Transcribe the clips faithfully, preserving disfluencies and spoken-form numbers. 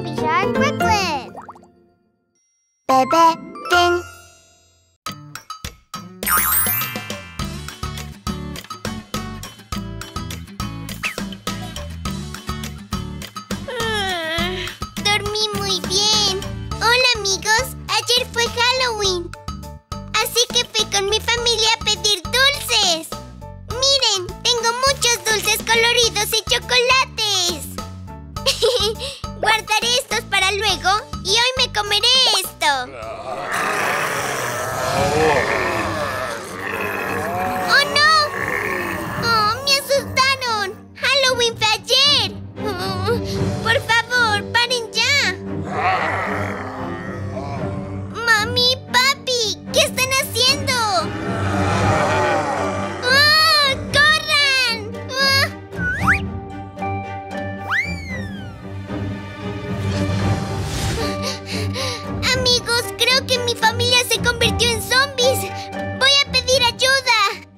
Baby Shark Brooklyn. Bebé Pink. Dormí muy bien. Hola, amigos. Ayer fue Halloween. Así que fui con mi familia a pedir dulces. Miren, tengo muchos dulces coloridos y chocolates. Guardaré estos para luego y hoy me comeré esto. ¡Oh, no! ¡Oh, me asustaron! ¡Halloween fue ayer! Oh, por favor, paren ya. Mami, papi, ¿qué están haciendo? ¡Ah! ¡Corran! ¡Ah! Amigos, creo que mi familia se convirtió en zombies. Voy a pedir ayuda.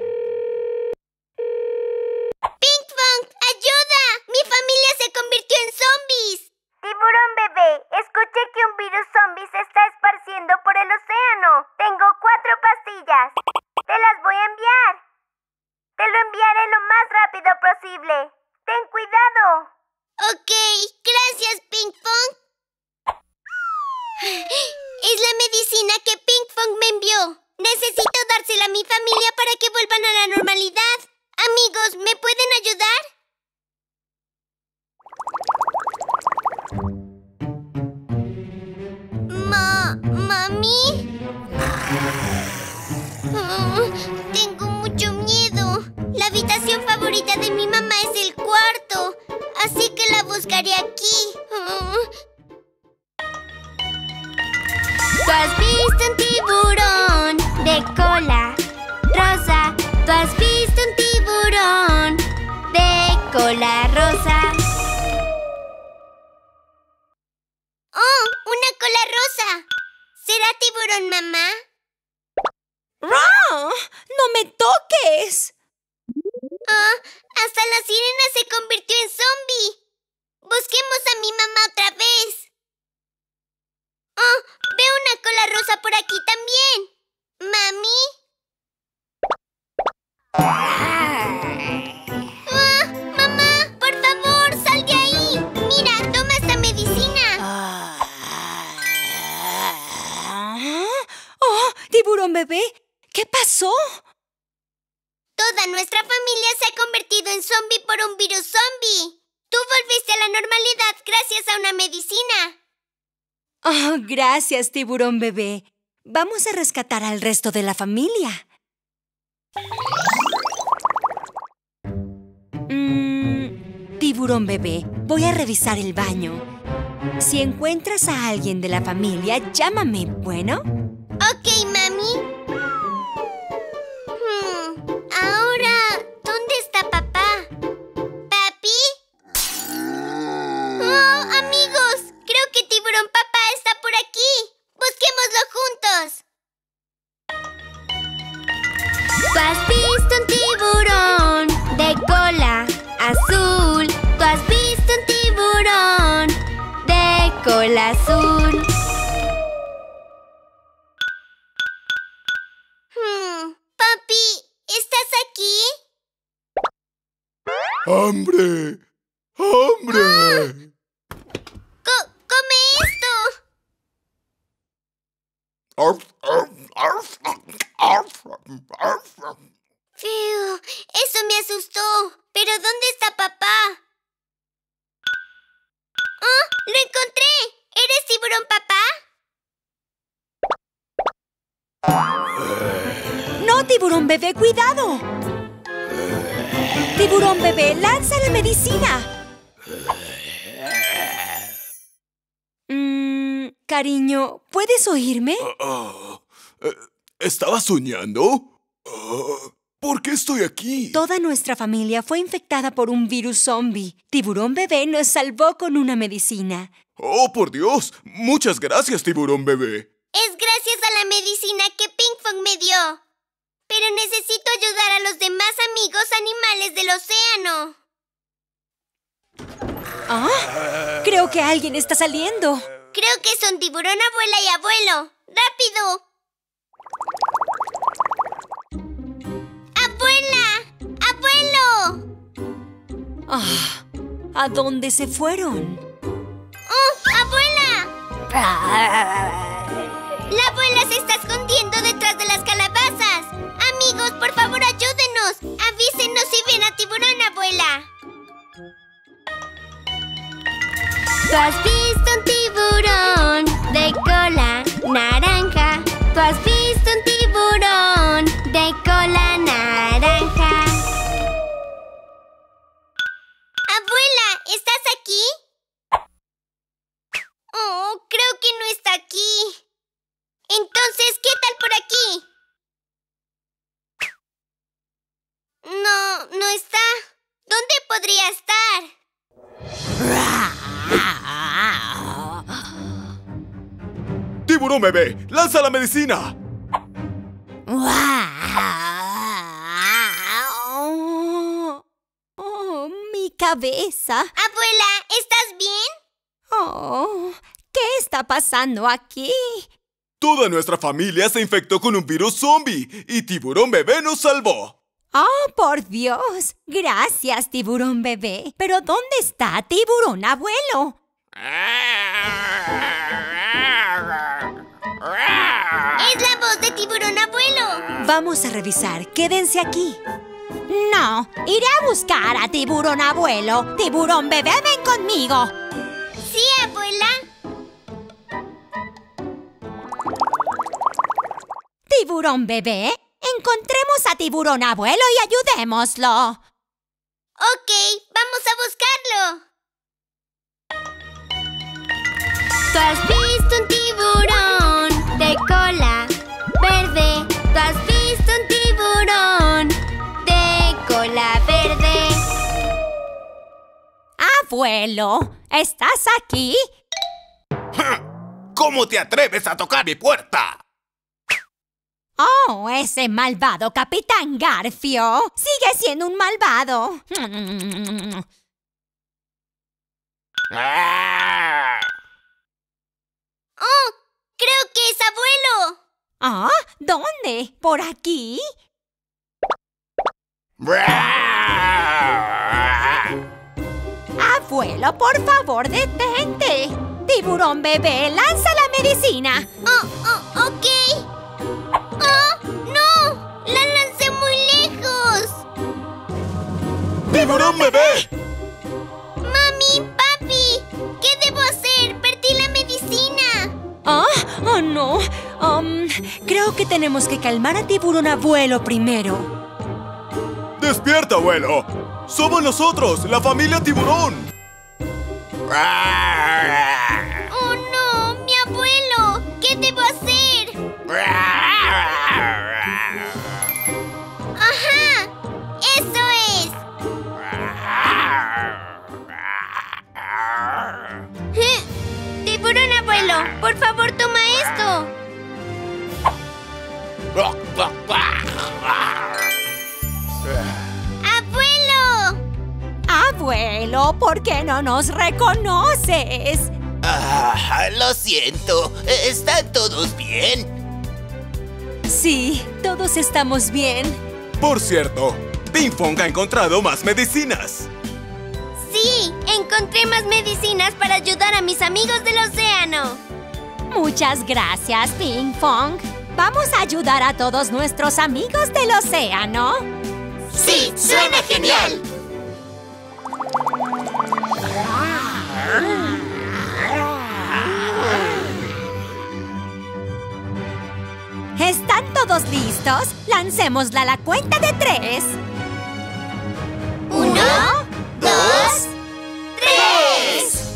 ¡Pinkfong, ayuda! ¡Mi familia se convirtió en zombies! Tiburón bebé, escuché que un virus zombie se está esparciendo por el océano. Tengo cuatro pastillas. Te las voy a enviar. Te lo enviaré lo más rápido posible. Ten cuidado. Ok, gracias, Pinkfong. Es la medicina que Pinkfong me envió. Necesito dársela a mi familia para que vuelvan a la normalidad. Amigos, ¿me pueden ayudar? Ma... ¿Mami? Oh, tengo mucho miedo. La habitación favorita de mi mamá es el cuarto. Así que la buscaré aquí. Oh. ¿Tú has visto un tiburón de cola rosa? ¿Tú has visto un tiburón de cola rosa? ¡Oh! ¡Una cola rosa! ¿Será tiburón, mamá? ¡Raa! ¡No me toques! ¡Oh! ¡Hasta la sirena se convirtió en zombie! ¡Busquemos a mi mamá otra vez! ¡Oh! ¡Veo una cola rosa por aquí también! ¿Mami? ¡Ah! ¡Mamá! ¡Por favor, sal de ahí! ¡Mira, toma esta medicina! ¡Oh! Tiburón bebé, ¿qué pasó? Toda nuestra familia se ha convertido en zombie por un virus zombie. Tú volviste a la normalidad gracias a una medicina. Oh, gracias, tiburón bebé. Vamos a rescatar al resto de la familia. Mm, tiburón bebé, voy a revisar el baño. Si encuentras a alguien de la familia, llámame, ¿bueno? Ok, mami. Hmm, ahora, ¿dónde está papá? ¿Papi? Oh, amigos, creo que tiburón papá está por aquí. Busquémoslo juntos. ¿Tú has visto un tiburón de cola azul? ¿Tú has visto un tiburón de cola azul? Hmm, papi, ¿estás aquí? ¡Hambre! ¡Hambre! Co- ¡Come esto! Arf, arf, arf, arf, arf, arf. Fiu, eso me asustó. ¿Pero dónde está papá? ¡Oh! ¡Lo encontré! ¿Eres tiburón papá? ¡No, tiburón bebé, cuidado! Tiburón bebé, lanza la medicina. Mm, cariño, ¿puedes oírme? Ah, eh, ¿Estaba soñando? Ah, ¿Por qué estoy aquí? Toda nuestra familia fue infectada por un virus zombie. Tiburón bebé nos salvó con una medicina. ¡Oh, por Dios! Muchas gracias, tiburón bebé. Es gracias a la medicina que Pinkfong me dio. Pero necesito ayudar a los demás amigos animales del océano. ¿Ah? Creo que alguien está saliendo. Creo que son tiburón, abuela y abuelo. ¡Rápido! ¡Abuela! ¡Abuelo! Ah, ¿a dónde se fueron? ¡Oh, abuela! La abuela se está escondiendo detrás de las calabazas. Amigos, por favor, ayúdenos. Avísenos si ven a tiburón, abuela. ¿Tú has visto un tiburón de cola naranja? ¿Tú has visto un tiburón de cola naranja? Abuela, ¿estás aquí? Oh, creo que no está aquí. Entonces, ¿qué tal por aquí? No, no está. ¿Dónde podría estar? ¡Tiburón bebé! ¡Lanza la medicina! Oh, mi cabeza. Abuela, ¿estás bien? Oh, ¿qué está pasando aquí? Toda nuestra familia se infectó con un virus zombie y Tiburón bebé nos salvó. ¡Oh, por Dios! Gracias, tiburón bebé. ¿Pero dónde está tiburón abuelo? Es la voz de tiburón abuelo. Vamos a revisar. Quédense aquí. No, iré a buscar a tiburón abuelo. Tiburón bebé, ven conmigo. Sí, abuela. Tiburón bebé, encontremos a tiburón abuelo y ayudémoslo. Ok, vamos a buscarlo. ¿Tú has visto un tiburón de cola verde? ¿Tú has visto un tiburón de cola verde? Abuelo, ¿estás aquí? ¿Cómo te atreves a tocar mi puerta? Oh, ese malvado Capitán Garfio. Sigue siendo un malvado. Oh, creo que es abuelo. ¿Ah? ¿Dónde? ¿Por aquí? Abuelo, por favor, detente. Tiburón bebé, lanza la medicina. Oh, oh, ok. ¡Oh, no! ¡La lancé muy lejos! ¡Tiburón bebé! ¡Mami, papi! ¿Qué debo hacer? ¡Perdí la medicina! ¿Ah? Oh, no. Um, creo que tenemos que calmar a tiburón abuelo primero. ¡Despierta, abuelo! ¡Somos nosotros, la familia Tiburón! ¡Oh, no! ¡Mi abuelo! ¿Qué debo hacer? ¡Ajá! ¡Eso es! ¡Tiburón abuelo! ¡Por favor, toma esto! ¡Abuelo! Abuelo, ¿por qué no nos reconoces? Ah, lo siento. ¿Están todos bien? Sí, todos estamos bien. Por cierto, Ping Pong ha encontrado más medicinas. ¡Sí! Encontré más medicinas para ayudar a mis amigos del océano. Muchas gracias, Ping Pong. Vamos a ayudar a todos nuestros amigos del océano. ¡Sí! ¡Suena genial! ¿Están todos listos? Lancémosla a la cuenta de tres. Uno, dos, tres.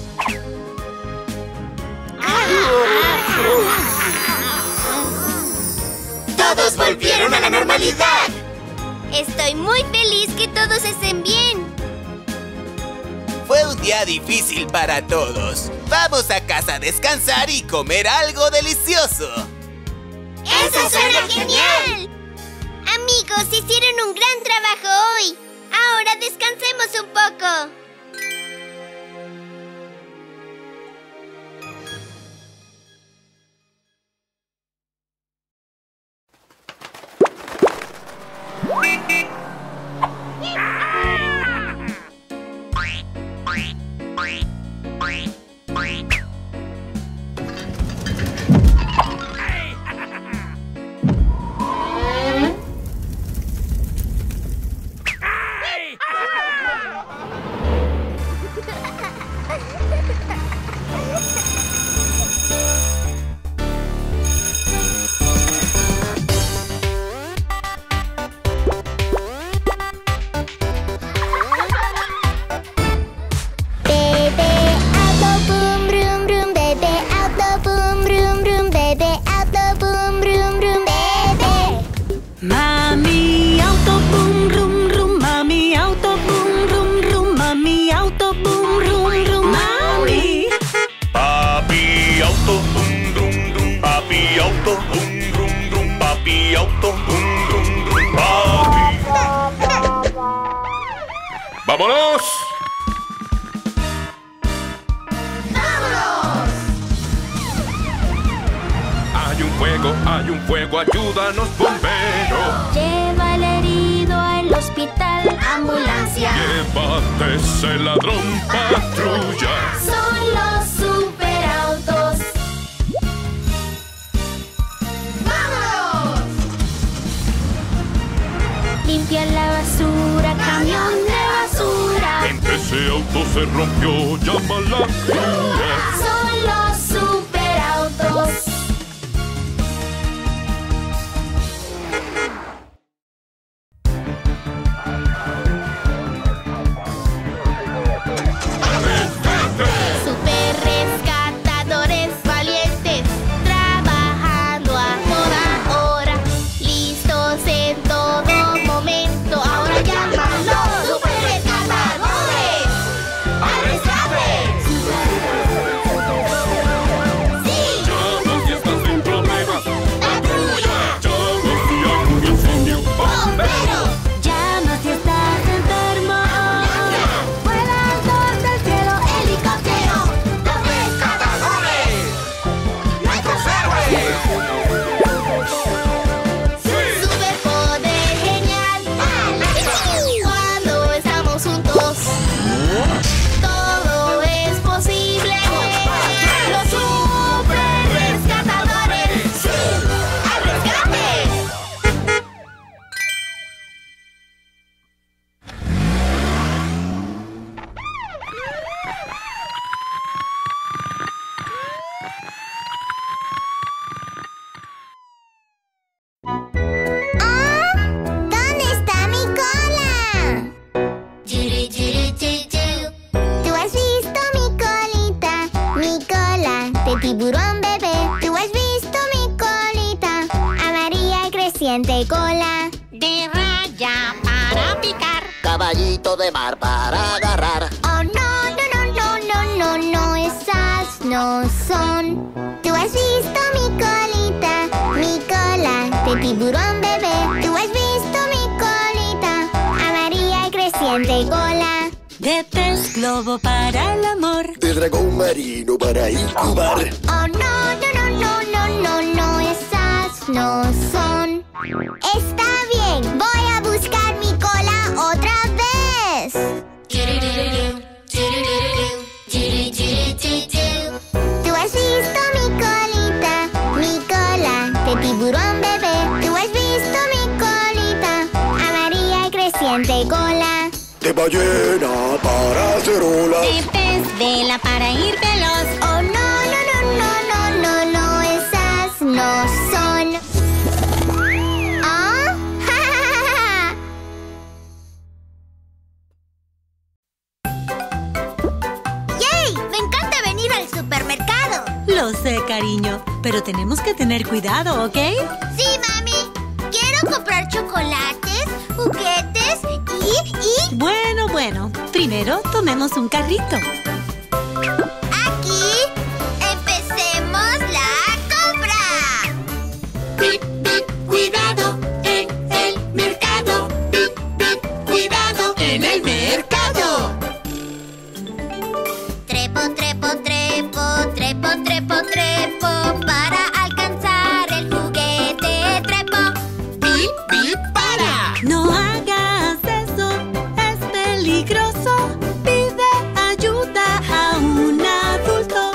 ¡Todos volvieron a la normalidad! Estoy muy feliz que todos estén bien. Fue un día difícil para todos. Vamos a casa a descansar y comer algo delicioso. ¡Eso suena genial! Amigos, hicieron un gran trabajo hoy. Ahora descansemos un poco. auto, brum, brum, brum. Papi auto, brum, brum, brum. Papi. ¡Vámonos! Hay un fuego, hay un fuego, ayúdanos, bombero. Lleva al herido al hospital, ambulancia. Llévate ese ladrón, patrulla. Son los superautos. ¡Vámonos! Limpia la basura, camión de basura. Ese auto se rompió, llama a la grúa. Son los superautos. Super rescatadores valientes, trabajando a toda hora, listos en todo momento. Ahora llaman los super rescatadores al rescate. ¡Sí! Llamas y estás sin problemas. ¡Patrulla! Llamas y hay un incendio. ¡Bombero! Llamas si estás enfermo. Vuelan desde el cielo, helicóptero. ¡Los rescatadores! ¡Nuestros héroes! Superpoder genial. Cuando estamos juntos, todo es posible. Los super rescatadores. ¡Al rescate! ¡Ah! ¿Dónde está mi cola? Chiri, chiri, chi, chi. ¿Tú has visto mi colita? Mi cola de tiburón bebé. ¿Tú has visto mi colita? Amarilla y creciente cola. De raya para picar. Caballito de mar para agarrar. Oh, no, no, no, no, no, no, no, esas no son. ¿Tú has visto mi colita? Mi cola de tiburón bebé. ¿Tú has visto mi colita? Amarilla y creciente cola. De pez globo para el amor. De dragón marino para incubar. Oh, no, no, no, no, no, no, no, esas no son. Está bien, voy a buscar mi cola otra vez. Chiririru, chiririru, chiri, chiri, chi, chi. ¿Tú has visto mi colita? Mi cola de tiburón bebé. ¿Tú has visto mi colita? Amarilla y creciente cola. De ballena para acerolas. De pez vela para ir veloz. Oh, no, no, no, no, no, no, no, esas no son. ¿Ah? ¡Yay! Me encanta venir al supermercado. Lo sé, cariño, pero tenemos que tener cuidado, ¿ok? Sí, mami. Quiero comprar chocolates, juguetes y... y... Bueno, bueno. Primero tomemos un carrito. Aquí empecemos la compra. Bip, bip, cuidado en el mercado. Bip, bip, cuidado en el mercado. Trepo, trepo, trepo, trepo, trepo, trepo. Para alcanzar el juguete, trepo. Bip, bip, para. No hagas eso, es peligroso. Pide ayuda a un adulto.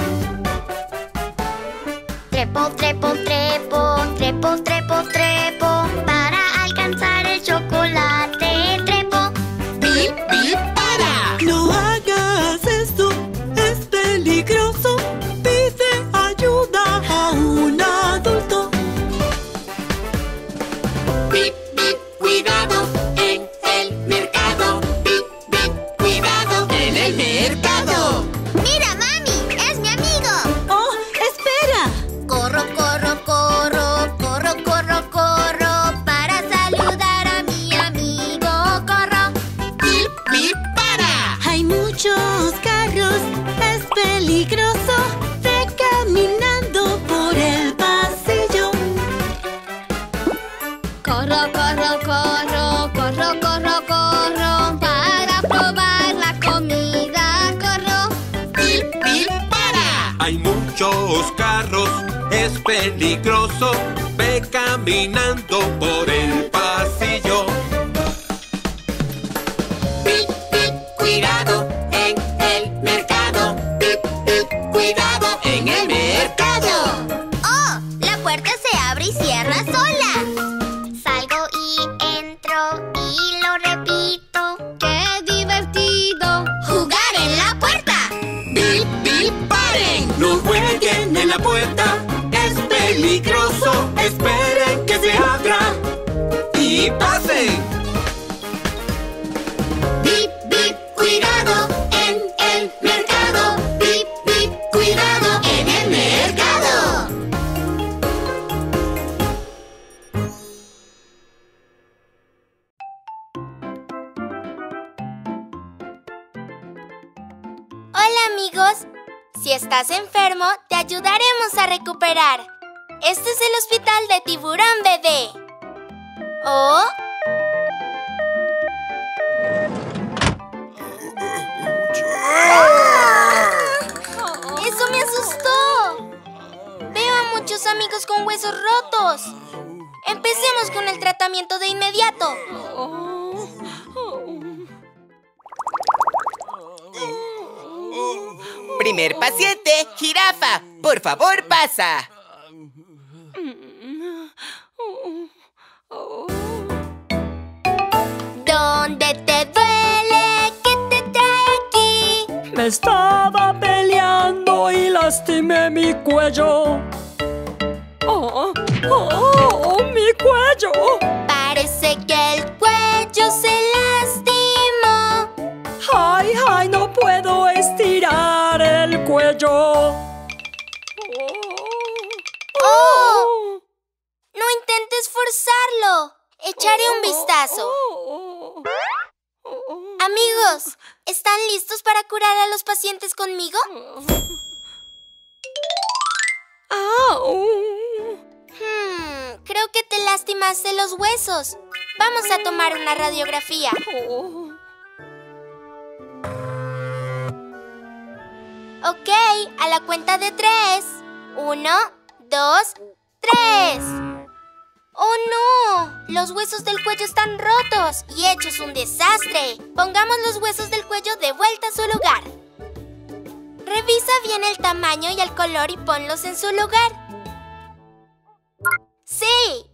Trepo, trepo, trepo, trepo, trepo, trepo. Para alcanzar el chocolate, trepo. Bip, bip, para. No hagas eso, es peligroso. Pide ayuda a un adulto. Bip, bip, cuidado en el mercado. Bip, bip, cuidado en el mercado. Mira, mami, es mi amigo. ¡Oh, espera! Corro, corro, muchos carros, es peligroso. Ve caminando por el pasillo. Pip, pip, cuidado en el mercado. Pip, pip, cuidado en el mercado. ¡Oh! La puerta se abre y cierra sola. Salgo y entro y lo repito. ¡Qué divertido! ¡Jugar en la puerta! Bip, bip, paren. No jueguen en la puerta, es peligroso. Esperen que se abra y pasen. Bip, bip, cuidado en el mercado. Bip, bip, cuidado en el mercado. Hola amigos, si estás enfermo te ayudaremos a recuperar. Este es el hospital de Tiburón Bebé. ¿Oh? ¡Eso me asustó! Veo a muchos amigos con huesos rotos. Empecemos con el tratamiento de inmediato. Primer paciente, jirafa. Por favor, pasa. ¿Dónde te duele? ¿Qué te trae aquí? Me estaba peleando y lastimé mi cuello. ¡Oh, oh, oh, mi cuello! Parece que el cuello se lastimó. ¡Ay, ay! No puedo estirar el cuello. ¡Oh! No intentes forzarlo. Echaré un vistazo. Amigos, ¿están listos para curar a los pacientes conmigo? Hmm, creo que te lastimaste los huesos. Vamos a tomar una radiografía. Ok, a la cuenta de tres. Uno, dos, tres. ¡Oh, no! Los huesos del cuello están rotos y hechos un desastre. Pongamos los huesos del cuello de vuelta a su lugar. Revisa bien el tamaño y el color y ponlos en su lugar. ¡Sí!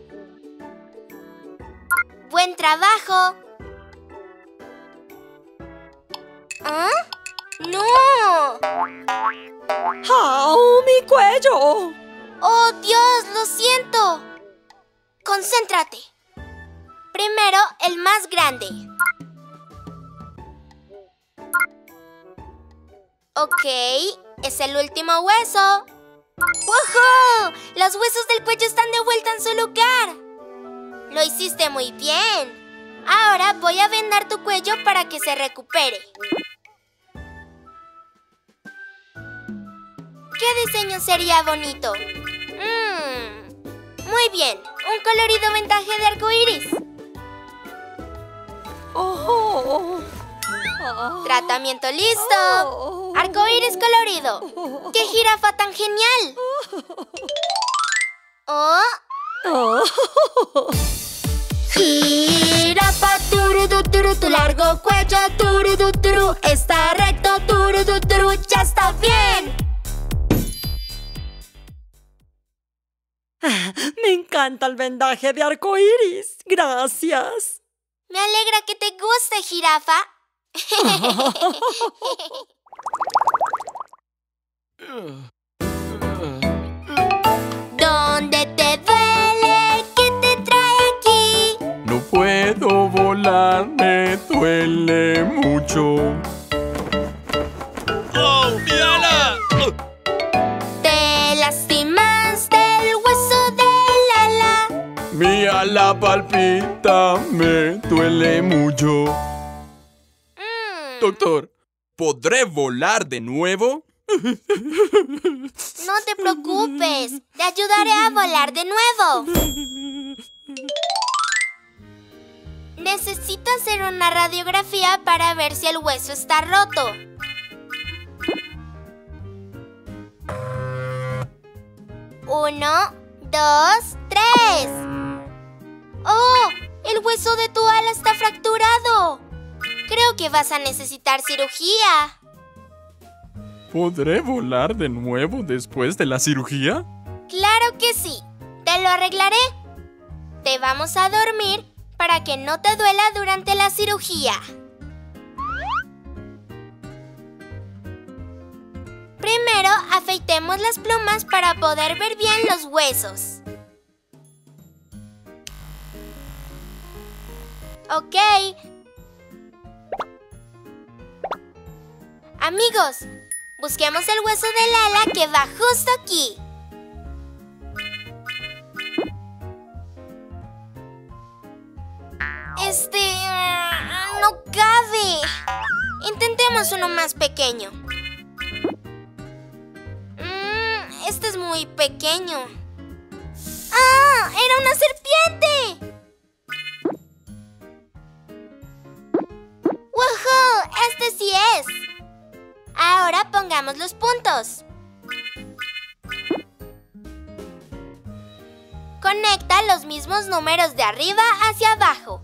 ¡Buen trabajo! ¿Ah? ¡No! ¡Au, mi cuello! ¡Oh, Dios! ¡Lo siento! Concéntrate. Primero, el más grande. Ok, es el último hueso. ¡Woohoo! Los huesos del cuello están de vuelta en su lugar. Lo hiciste muy bien. Ahora voy a vendar tu cuello para que se recupere. ¿Qué diseño sería bonito? Mmm, muy bien, un colorido vendaje de arco iris. Oh. Tratamiento listo. Arco iris colorido. ¡Qué jirafa tan genial! ¿Oh? Oh. Jirafa, turudu, turu, tu largo cuello, turudu, turu, está recto, turudu, turu, ya está bien. Me encanta el vendaje de arco iris. Gracias. Me alegra que te guste, jirafa. ¿Dónde te duele? ¿Qué te trae aquí? No puedo volar, me duele mucho. ¡Oh, mi ala! Te lastimaste el hueso del ala. Mi ala palpita, me duele mucho. Mm, Doctor, ¿podré volar de nuevo? no te preocupes, te ayudaré a volar de nuevo. Necesito hacer una radiografía para ver si el hueso está roto. Uno, dos, tres. ¡Oh! El hueso de tu ala está fracturado. Creo que vas a necesitar cirugía. ¿Podré volar de nuevo después de la cirugía? ¡Claro que sí! Te lo arreglaré. Te vamos a dormir para que no te duela durante la cirugía. Primero, afeitemos las plumas para poder ver bien los huesos. Ok. Amigos, busquemos el hueso del ala que va justo aquí. Este... Uh, no cabe. Intentemos uno más pequeño. Mm, este es muy pequeño. ¡Ah! ¡Era una serpiente! ¡Woohoo! ¡Este sí es! Ahora pongamos los puntos. Conecta los mismos números de arriba hacia abajo.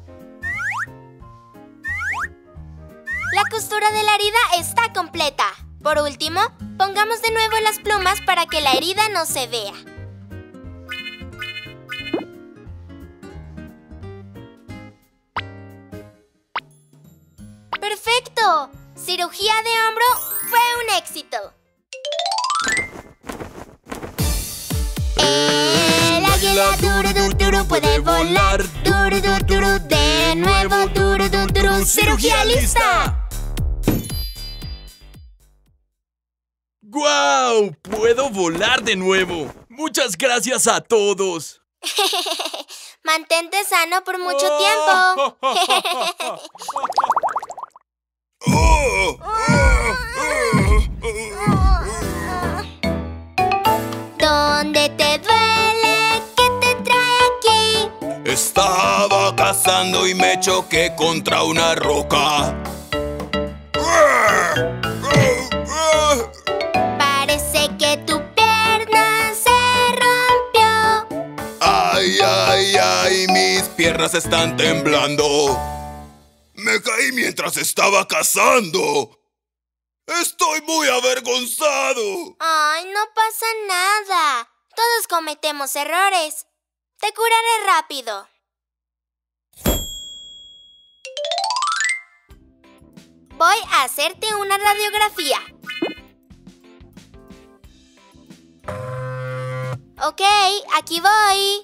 La costura de la herida está completa. Por último, pongamos de nuevo las plumas para que la herida no se vea. ¡Perfecto! Cirugía de hombro fue un éxito. El águila duro, duro, duro puede volar. Duro, duro, duro, de nuevo. Duro, duro, duro, cirugía lista. ¡Guau! ¡Puedo volar de nuevo! ¡Muchas gracias a todos! Mantente sano por mucho tiempo. ¿Dónde te duele? ¿Qué te trae aquí? Estaba cazando y me choqué contra una roca. Parece que tu pierna se rompió. Ay, ay, ay, mis piernas están temblando. Me caí mientras estaba cazando. Estoy muy avergonzado. Ay, no pasa nada. Todos cometemos errores. Te curaré rápido. Voy a hacerte una radiografía. Ok, aquí voy.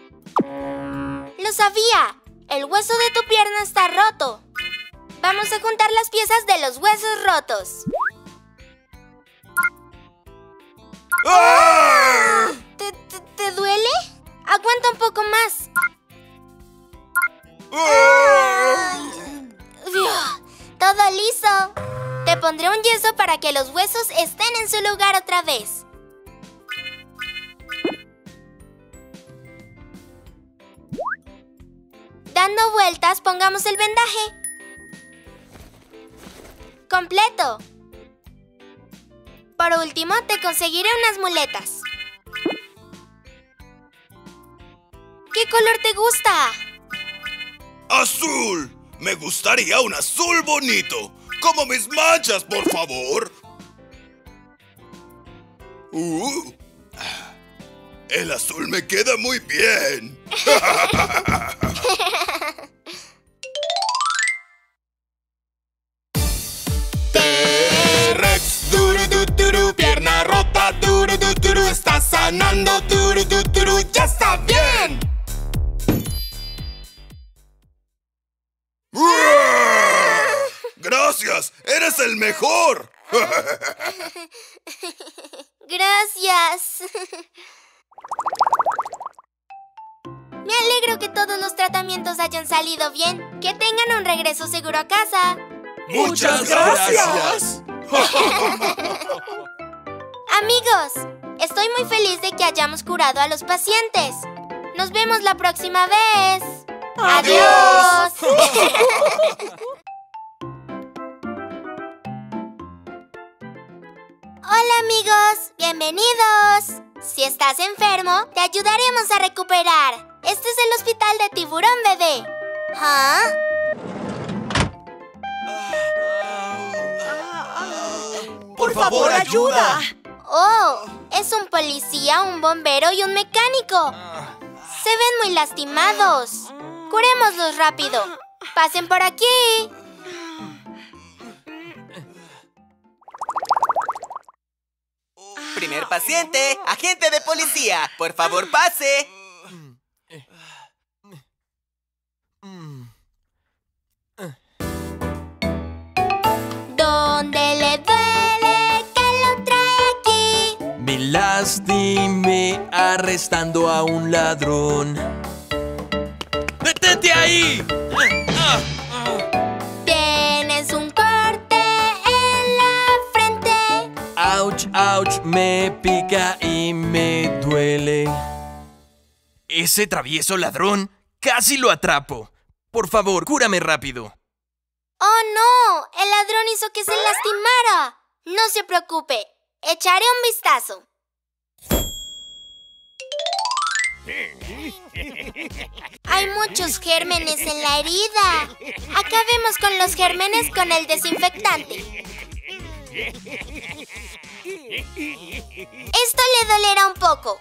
Lo sabía. El hueso de tu pierna está roto. Vamos a juntar las piezas de los huesos rotos. ¡Ah! ¿Te, te, te duele? Aguanta un poco más. ¡Ah! Uf, todo liso. Te pondré un yeso para que los huesos estén en su lugar otra vez. Dando vueltas, pongamos el vendaje. Completo. Por último, te conseguiré unas muletas. ¿Qué color te gusta? ¡Azul! Me gustaría un azul bonito. Como mis manchas, por favor. Uh, el azul me queda muy bien. T-Rex, duro, duro, duro, pierna rota, duro, duro, duro, está sanando, duro, duro, duro, ya está bien. ¡Gracias! ¡Eres el mejor! Gracias. Me alegro que todos los tratamientos hayan salido bien. Que tengan un regreso seguro a casa. ¡Muchas gracias! Amigos, estoy muy feliz de que hayamos curado a los pacientes. Nos vemos la próxima vez. ¡Adiós! Hola amigos, bienvenidos. Si estás enfermo, te ayudaremos a recuperar. Este es el hospital de Tiburón Bebé. ¿Ah? ¡Por favor, ayuda! Oh, es un policía, un bombero y un mecánico. Se ven muy lastimados. Curémoslos rápido. ¡Pasen por aquí! Primer paciente, agente de policía. Por favor, pase. ¿Dónde le duele? ¿Qué lo trae aquí? Me lastimé arrestando a un ladrón. ¡Detente ahí! Tienes un corte en la frente. ¡Auch, auch! Me pica y me duele. Ese travieso ladrón, casi lo atrapo. Por favor, cúrame rápido. ¡Oh, no! El ladrón hizo que se lastimara. No se preocupe. Echaré un vistazo. Hay muchos gérmenes en la herida. Acabemos con los gérmenes con el desinfectante. Esto le dolerá un poco.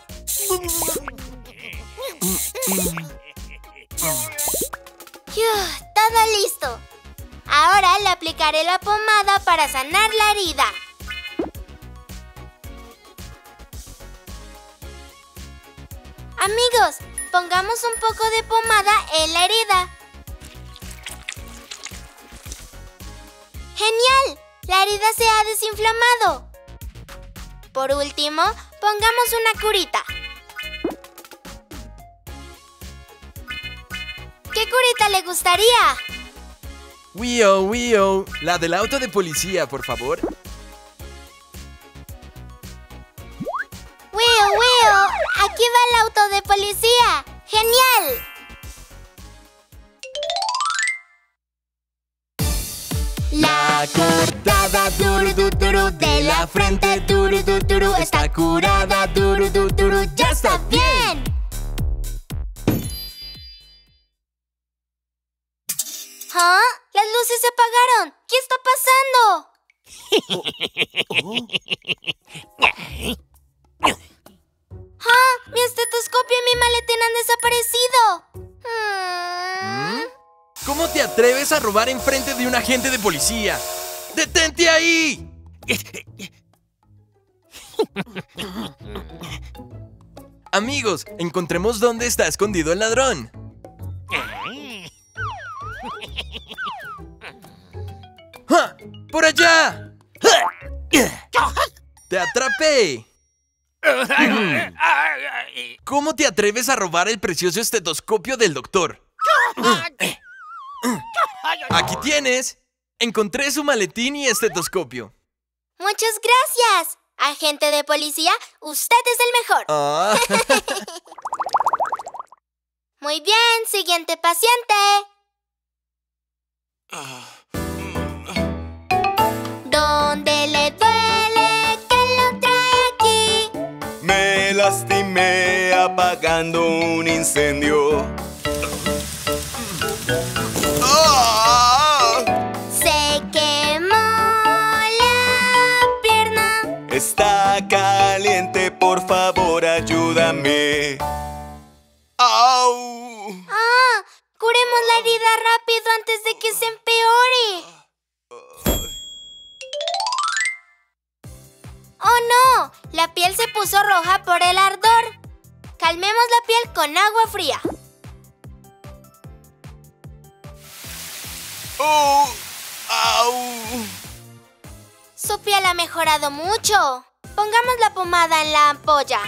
Todo listo. Ahora le aplicaré la pomada para sanar la herida. Amigos, pongamos un poco de pomada en la herida. ¡Genial! La herida se ha desinflamado. Por último, pongamos una curita. ¿Qué curita le gustaría? Wio, Wio, la del auto de policía, por favor. ¡Wio, Wio! ¡Aquí va el auto de policía! ¡Genial! La cortada duru du, duru de la frente duru du, duru está curada duru du, duru ya está bien. ¿Ah? ¡Las luces se apagaron! ¿Qué está pasando? ¡Ah! ¡Mi estetoscopio y mi maletín han desaparecido! ¿Mm? ¿Cómo te atreves a robar enfrente de un agente de policía? ¡Detente ahí! Amigos, encontremos dónde está escondido el ladrón. ¡Ah! ¡Por allá! ¡Te atrapé! ¿Cómo te atreves a robar el precioso estetoscopio del doctor? Aquí tienes. Encontré su maletín y estetoscopio. ¡Muchas gracias! Agente de policía, usted es el mejor. Ah. Muy bien, siguiente paciente. ¿Dónde le duele? ¿Qué lo trae aquí? Me lastimé apagando un incendio. ¡Ah! Se quemó la pierna. Está caliente, por favor, ayúdame. ¡Au! ¡Ah! Curemos la herida rápido antes de que se empeore. ¡Oh, no! La piel se puso roja por el ardor. Calmemos la piel con agua fría. ¡Oh! ¡Au! Su piel ha mejorado mucho. Pongamos la pomada en la ampolla.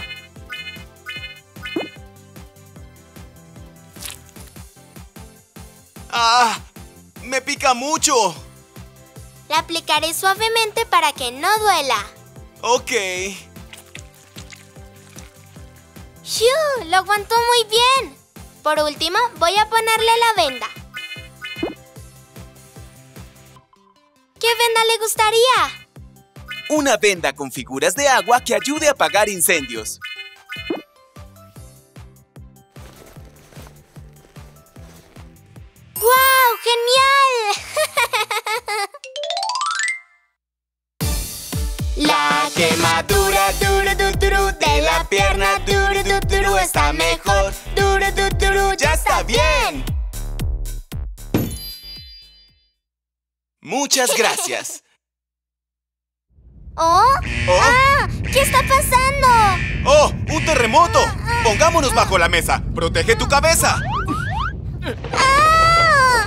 ¡Ah! ¡Me pica mucho! La aplicaré suavemente para que no duela. Ok. ¡Shoo! Lo aguantó muy bien. Por último, voy a ponerle la venda. ¿Qué venda le gustaría? Una venda con figuras de agua que ayude a apagar incendios. genial! La quemadura duro, duro, duro de la pierna duro, duro, duro está mejor. Duro, duro, duro, ya está bien. Muchas gracias. ¿Oh? ¿Oh? ¡Ah! ¿Qué está pasando? ¡Oh! ¡Un terremoto! Pongámonos bajo la mesa. ¡Protege tu cabeza! ¡Ah!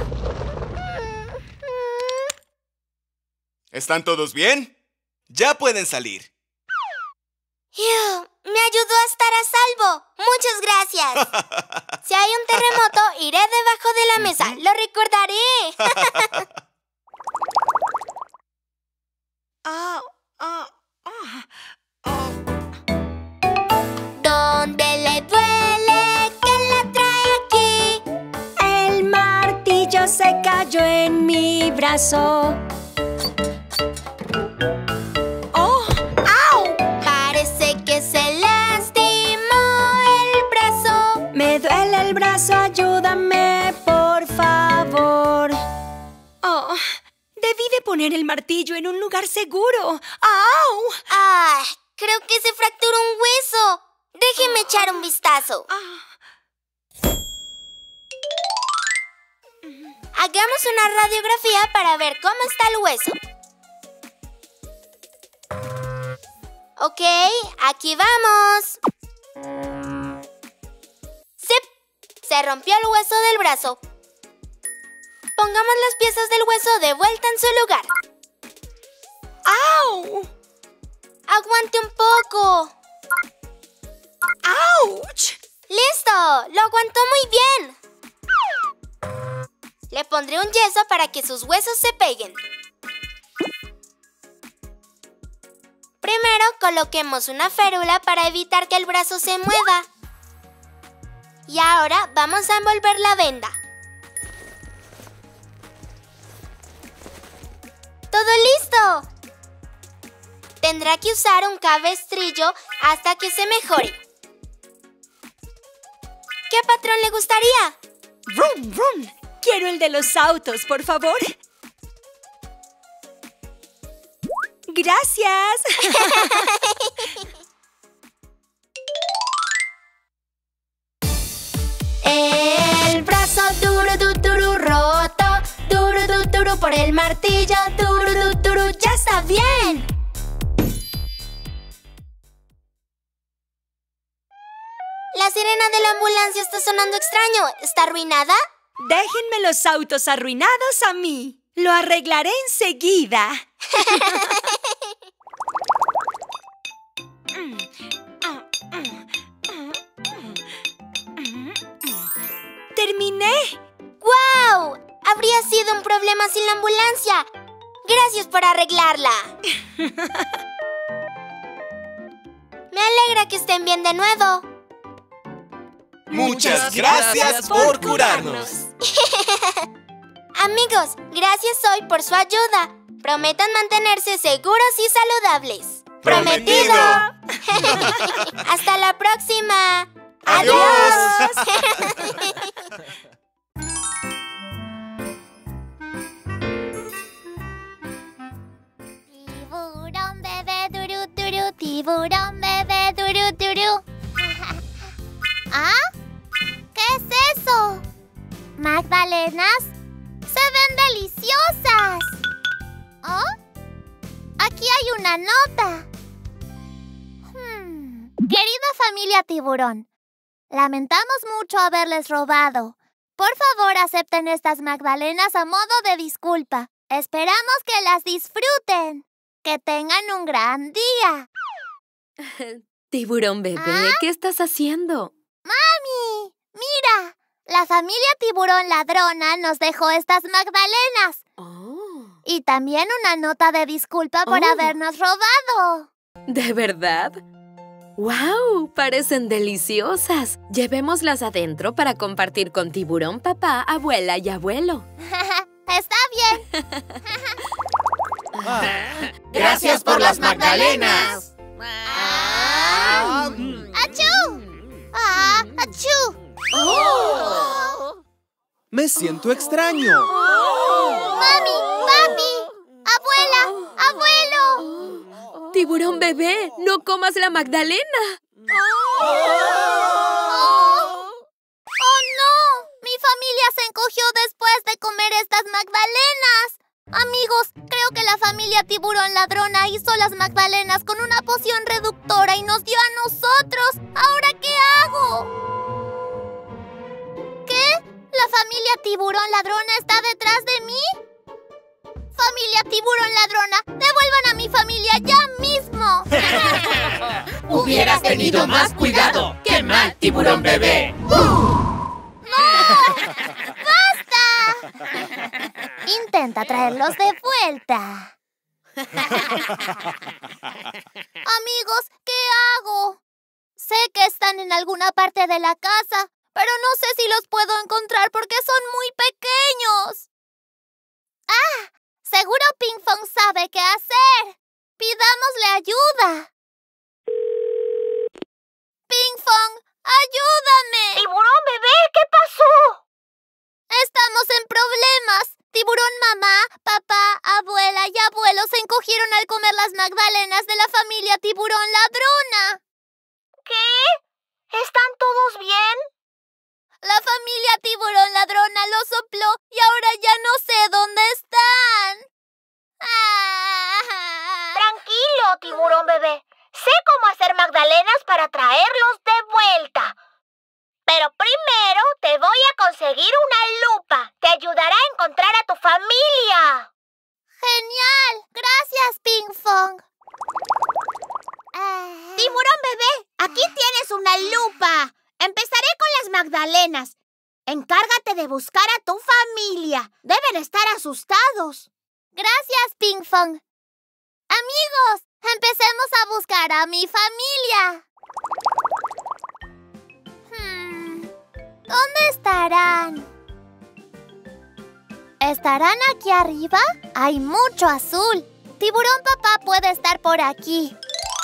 ¿Están todos bien? Ya pueden salir. Phew, me ayudó a estar a salvo. Muchas gracias. Si hay un terremoto, iré debajo de la mesa. Lo recordaré. Oh, oh, oh, oh. ¿Dónde le duele? ¿Quién la trae aquí? El martillo se cayó en mi brazo. ¡Oh! ¡Au! Parece que se lastimó el brazo. Me duele el brazo, ayúdame, por favor. Oh, debí de poner el martillo en un lugar seguro. ¡Au! ¡Ah! Creo que se fracturó un hueso. Déjeme echar un vistazo. Hagamos una radiografía para ver cómo está el hueso. Ok, aquí vamos. Sí, se rompió el hueso del brazo. Pongamos las piezas del hueso de vuelta en su lugar. ¡Au! Aguante un poco. ¡Auch! ¡Listo! ¡Lo aguantó muy bien! Le pondré un yeso para que sus huesos se peguen. Primero coloquemos una férula para evitar que el brazo se mueva. Y ahora vamos a envolver la venda. ¡Todo listo! Tendrá que usar un cabestrillo hasta que se mejore. ¿Qué patrón le gustaría? ¡Rum, rum! Quiero el de los autos, por favor. ¡Gracias! El brazo duro, duro, duro, roto. Duro, duro, duro por el martillo. Duro, duro, duro, ya está bien. La sirena de la ambulancia está sonando extraño. ¿Está arruinada? Déjenme los autos arruinados a mí. Lo arreglaré enseguida. ¡Terminé! ¡Guau! Habría sido un problema sin la ambulancia. Gracias por arreglarla. Me alegra que estén bien de nuevo. Muchas gracias por curarnos. Amigos, gracias hoy por su ayuda. Prometan mantenerse seguros y saludables. ¡Prometido! ¡Hasta la próxima! ¡Adiós! Tiburón bebé duru duru, tiburón bebé duru duru. ¿Ah? ¿Qué es eso? ¿Magdalenas? ¡Se ven deliciosas! ¿Oh? Aquí hay una nota. Hmm. Querida familia tiburón, lamentamos mucho haberles robado. Por favor, acepten estas magdalenas a modo de disculpa. Esperamos que las disfruten. Que tengan un gran día. Tiburón bebé, ¿Ah? ¿qué estás haciendo? ¡Mami! ¡Mira! La familia tiburón ladrona nos dejó estas magdalenas. Oh. Y también una nota de disculpa por Oh. habernos robado. ¿De verdad? ¡Wow! Parecen deliciosas. Llevémoslas adentro para compartir con tiburón, papá, abuela y abuelo. Está bien. ¡Gracias por las magdalenas! Ah. ¡Achú! ¡Ah! ¡Achú! Me siento extraño. bebé, no comas la magdalena. ¡Oh! ¡Oh! ¡Oh, no! Mi familia se encogió después de comer estas magdalenas. Amigos, creo que la familia Tiburón Ladrona hizo las magdalenas con una poción reductora y nos dio a nosotros. ¿Ahora qué hago? ¿Qué? ¿La familia Tiburón Ladrona está detrás de mí? Familia Tiburón Ladrona, devuelvan a mi familia ya mismo. Hubieras tenido más cuidado. ¡Qué mal, Tiburón Bebé! ¡No! ¡Basta! Intenta traerlos de vuelta. Amigos, ¿qué hago? Sé que están en alguna parte de la casa, pero no sé si los puedo encontrar porque son muy pequeños. ¡Ah! Seguro Pinkfong sabe qué hacer. Pidámosle ayuda. Pinkfong, ayúdame. Tiburón Bebé, ¿qué pasó? Estamos en problemas. Tiburón mamá, papá, abuela y abuelo se encogieron al comer las magdalenas de la familia Tiburón Ladrona. ¿Qué? ¿Están todos bien? La familia Tiburón Ladrona lo sopló y ahora ya no sé dónde están. Ah. Tranquilo, Tiburón Bebé. Sé cómo hacer magdalenas para traerlos de vuelta. Pero primero te voy a conseguir una lupa. Te ayudará a encontrar a tu familia. ¡Genial! Gracias, Pinkfong. Ah. Tiburón Bebé, aquí tienes una lupa. Empezaré con las magdalenas. Encárgate de buscar a tu familia. Deben estar asustados. Gracias, Pinkfong. Amigos, empecemos a buscar a mi familia. Hmm, ¿dónde estarán? ¿Estarán aquí arriba? Hay mucho azul. Tiburón papá puede estar por aquí.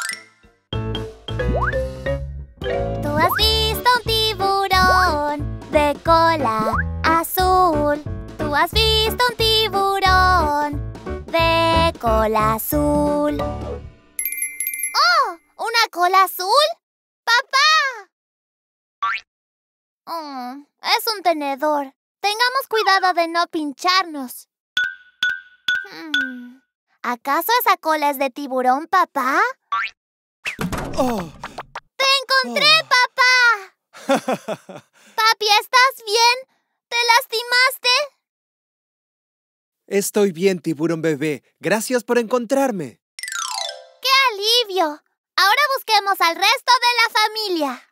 ¿Tú has visto un tiburón de cola azul? ¿Tú has visto un tiburón de cola azul? ¡Oh! ¿Una cola azul? ¡Papá! Oh, es un tenedor. Tengamos cuidado de no pincharnos. Hmm, ¿acaso esa cola es de tiburón, papá? Oh. ¡Te encontré, oh. papá! Papi, ¿estás bien? ¿Te lastimaste? Estoy bien, Tiburón Bebé. Gracias por encontrarme. ¡Qué alivio! Ahora busquemos al resto de la familia.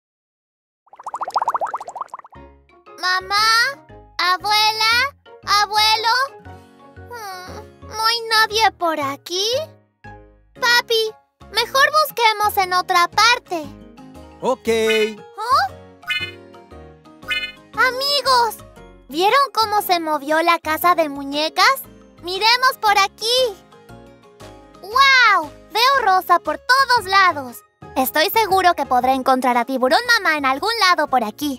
Mamá, abuela, abuelo. Hmm, ¿no hay nadie por aquí? Papi, mejor busquemos en otra parte. Ok. ¿Oh? Amigos, ¿vieron cómo se movió la casa de muñecas? Miremos por aquí. ¡Wow! Veo rosa por todos lados. Estoy seguro que podré encontrar a Tiburón Mamá en algún lado por aquí.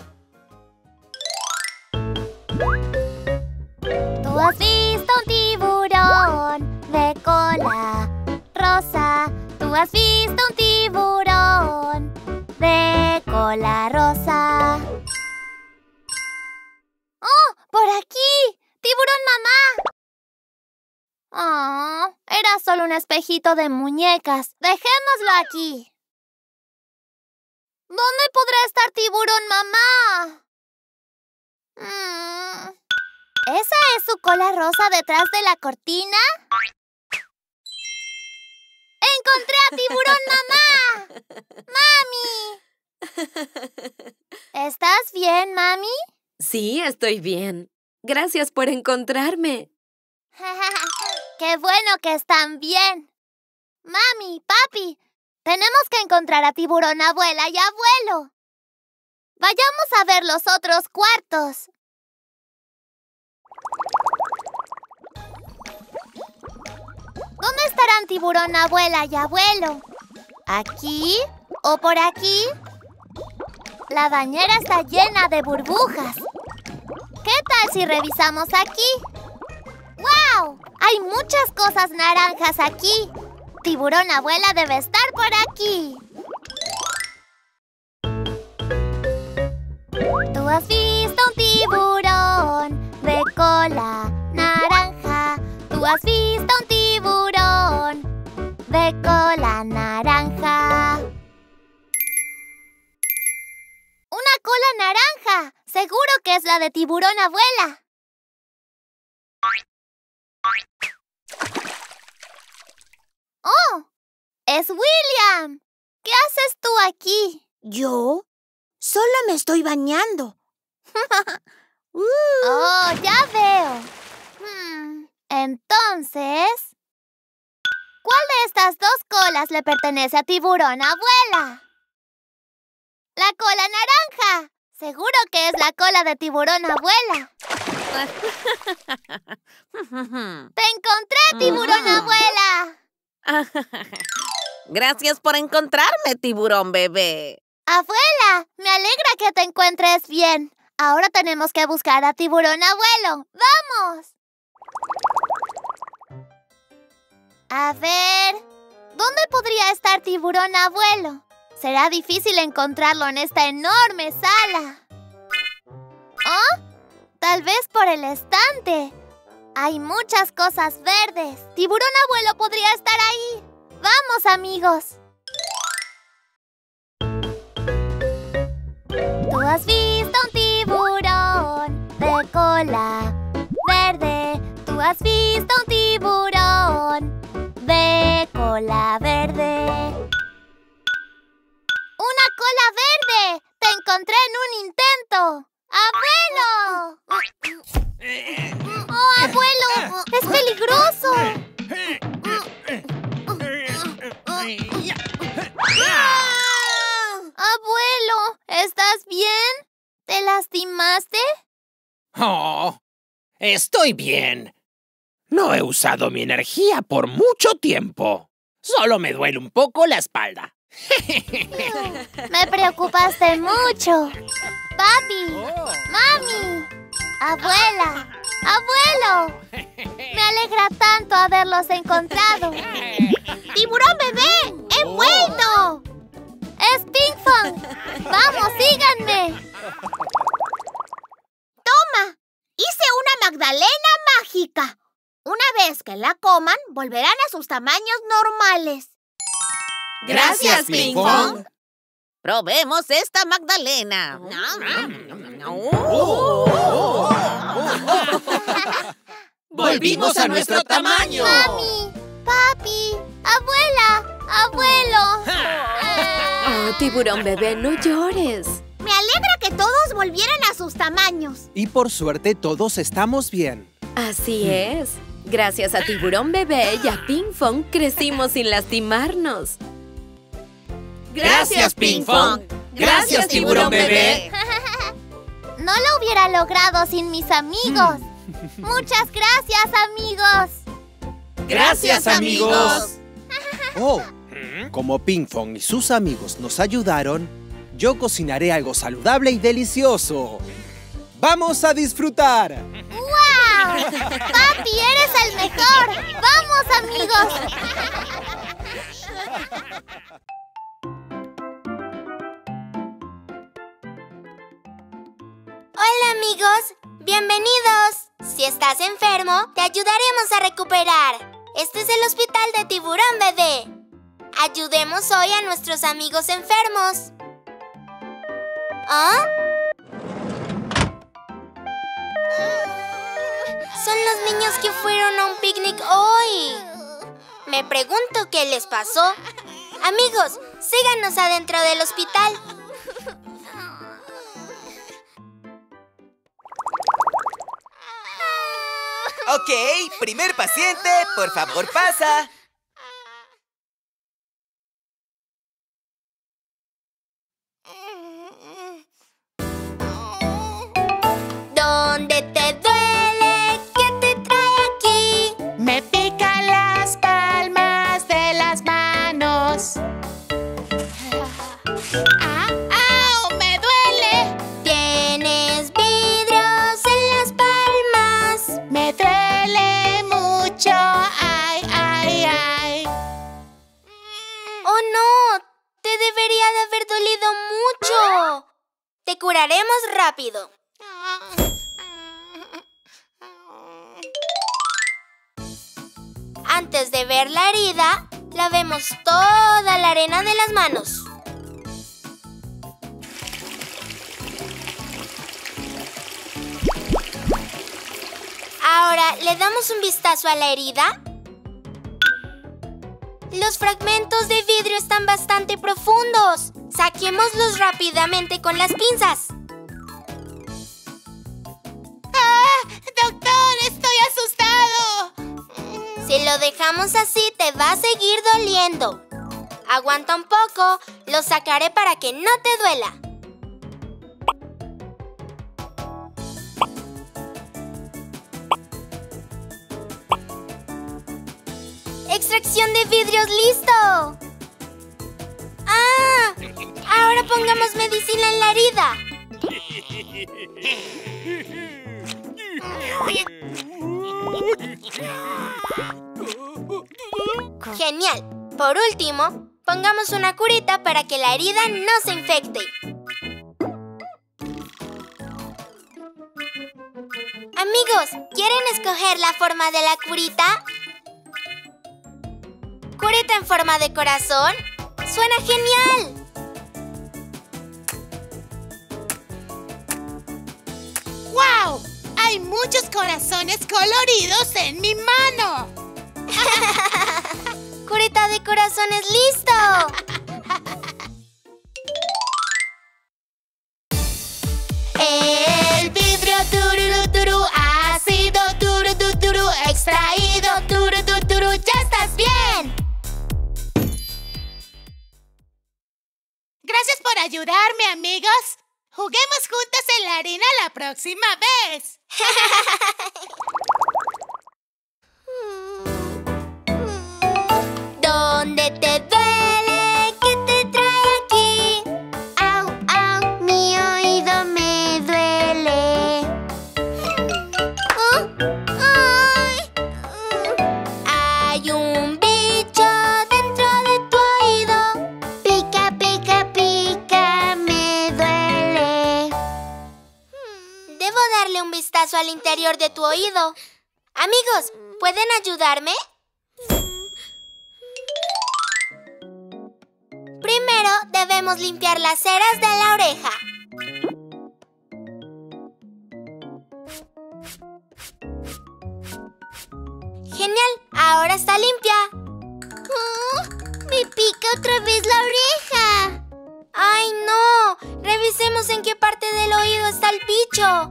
¿Tú has visto un tiburón de cola rosa? ¿Tú has visto un tiburón de cola rosa? ¡Oh! ¡Por aquí! ¡Tiburón Mamá! Oh, era solo un espejito de muñecas. Dejémoslo aquí. ¿Dónde podrá estar Tiburón Mamá? Mm, ¿esa es su cola rosa detrás de la cortina? ¡Encontré a Tiburón Mamá! ¡Mami! ¿Estás bien, Mami? Sí, estoy bien. Gracias por encontrarme. ¡Qué bueno que están bien! Mami, papi, tenemos que encontrar a Tiburón Abuela y Abuelo. Vayamos a ver los otros cuartos. ¿Dónde estarán Tiburón Abuela y Abuelo? ¿Aquí o por aquí? La bañera está llena de burbujas. ¿Qué tal si revisamos aquí? ¡Wow! Hay muchas cosas naranjas aquí. tiburón abuela debe estar por aquí. ¿Tú has visto un tiburón de cola naranja? ¿Tú has visto un tiburón de cola naranja? ¡Una cola naranja! Seguro que es la de tiburón abuela. ¡Oh! ¡Es William! ¿Qué haces tú aquí? ¿Yo? Solo me estoy bañando. uh. ¡Oh, ya veo! Hmm. Entonces, ¿cuál de estas dos colas le pertenece a tiburón abuela? ¡La cola naranja! Seguro que es la cola de tiburón abuela. ¡Te encontré, tiburón abuela! Gracias por encontrarme, tiburón bebé. Abuela, me alegra que te encuentres bien. Ahora tenemos que buscar a tiburón abuelo. ¡Vamos! A ver, ¿dónde podría estar tiburón abuelo? Será difícil encontrarlo en esta enorme sala. ¿Oh? Tal vez por el estante. Hay muchas cosas verdes. Tiburón abuelo podría estar ahí. ¡Vamos, amigos! ¿Tú has visto un tiburón de cola verde? ¿Tú has visto un tiburón de cola verde? ¡Una cola verde! ¡Te encontré en un intento! ¡Abuelo! ¡Oh, abuelo! ¡Es peligroso! Abuelo, ¿estás bien? ¿Te lastimaste? Oh, estoy bien. No he usado mi energía por mucho tiempo. Solo me duele un poco la espalda. Me preocupaste mucho. Papi, mami, abuela, abuelo. Me alegra tanto haberlos encontrado. ¡Tiburón bebé! ¡He vuelto! ¡Es Pinkfong! ¡Vamos, síganme! ¡Toma! Hice una magdalena mágica. Una vez que la coman, volverán a sus tamaños normales. Gracias, Pinkfong. Probemos esta magdalena. ¡Volvimos a nuestro tamaño! ¡Mami! ¡Papi! ¡Abuela! ¡Abuelo! Oh, tiburón bebé, no llores. Me alegra que todos volvieran a sus tamaños. Y por suerte todos estamos bien. Así es. Gracias a tiburón bebé y a Pinkfong crecimos sin lastimarnos. Gracias, Pinkfong. Gracias, tiburón bebé. No lo hubiera logrado sin mis amigos. Muchas gracias, amigos. Gracias, amigos. Oh, como Pinkfong y sus amigos nos ayudaron, yo cocinaré algo saludable y delicioso. ¡Vamos a disfrutar! ¡Wow! ¡Papi, eres el mejor! ¡Vamos, amigos! Hola, amigos. Bienvenidos. Si estás enfermo, te ayudaremos a recuperar. Este es el hospital de Tiburón Bebé. Ayudemos hoy a nuestros amigos enfermos. ¿Ah? Son los niños que fueron a un picnic hoy. Me pregunto qué les pasó. Amigos, síganos adentro del hospital. Ok, primer paciente, por favor pasa. ¿Dónde te duele? ¿Qué te trae aquí? Me pican las palmas de las manos. ¡Ah! ¡Au! ¡Me duele! Tienes vidrios en las palmas. Me duele mucho. ¡Ay, ay, ay! Te curaremos rápido. Antes de ver la herida, lavemos toda la arena de las manos. Ahora, ¿le damos un vistazo a la herida? Los fragmentos de vidrio están bastante profundos. Saquémoslos rápidamente con las pinzas. ¡Ah! ¡Doctor, estoy asustado! Si lo dejamos así, te va a seguir doliendo. Aguanta un poco, lo sacaré para que no te duela. ¡Extracción de vidrios listo! ¡Ah! Ahora pongamos medicina en la herida. Genial. Por último, pongamos una curita para que la herida no se infecte. Amigos, ¿quieren escoger la forma de la curita? ¿Curita en forma de corazón? ¡Suena genial! ¡Wow! ¡Hay muchos corazones coloridos en mi mano! ¡Curita de corazones listo! El vidrio tururú turú ha sido tururú turú extraído tururú turú. ¡Ya estás bien! Gracias por ayudarme, amigos. Juguemos juntos en la arena la próxima vez. ¿Dónde te duele? ¿Qué te trae aquí? Au, au, mi oído me duele. Oh, ay. Hay un bicho dentro de tu oído. Pica, pica, pica, me duele. Debo darle un vistazo al interior de tu oído. Amigos, ¿pueden ayudarme? Primero debemos limpiar las ceras de la oreja. Genial, ahora está limpia. Oh, me pica otra vez la oreja. ¡Ay, no! Revisemos en qué parte del oído está el bicho.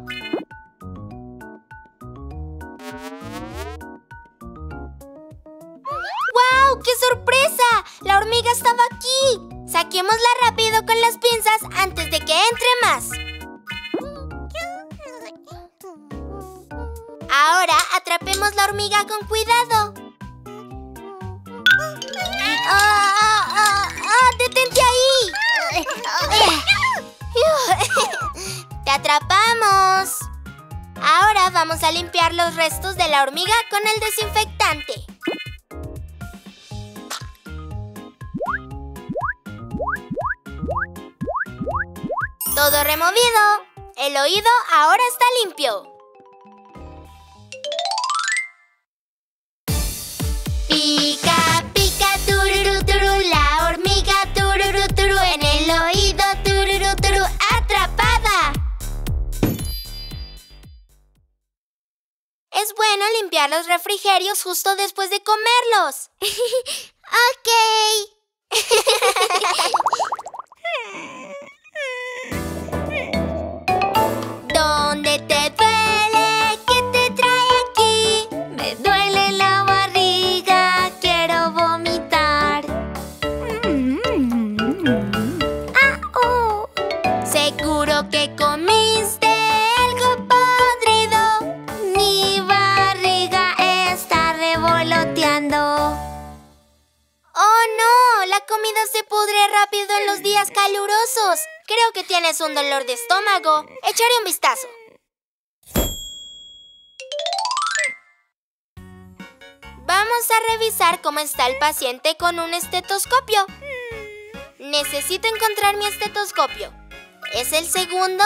¡Wow! ¡Qué sorpresa! ¡La hormiga estaba aquí! Saquémosla rápido con las pinzas antes de que entre más. Ahora atrapemos la hormiga con cuidado. ¡Ah, ah, ah, ah! ¡Detente ahí! ¡Te atrapamos! Ahora vamos a limpiar los restos de la hormiga con el desinfectante. Todo removido. El oído ahora está limpio. Pica, pica, tururú, turú, la hormiga, tururú, turú, en el oído, tururú, turú, atrapada. Es bueno limpiar los refrigerios justo después de comerlos. Ok. ¿Dónde te duele? ¿Qué te trae aquí? Me duele la barriga, quiero vomitar. Ah, oh. Seguro que comiste algo podrido. Mi barriga está revoloteando. ¡Oh, no! La comida se pudre rápido en los días calurosos. Creo que tienes un dolor de estómago. Echaré un vistazo. Vamos a revisar cómo está el paciente con un estetoscopio. Necesito encontrar mi estetoscopio. ¿Es el segundo?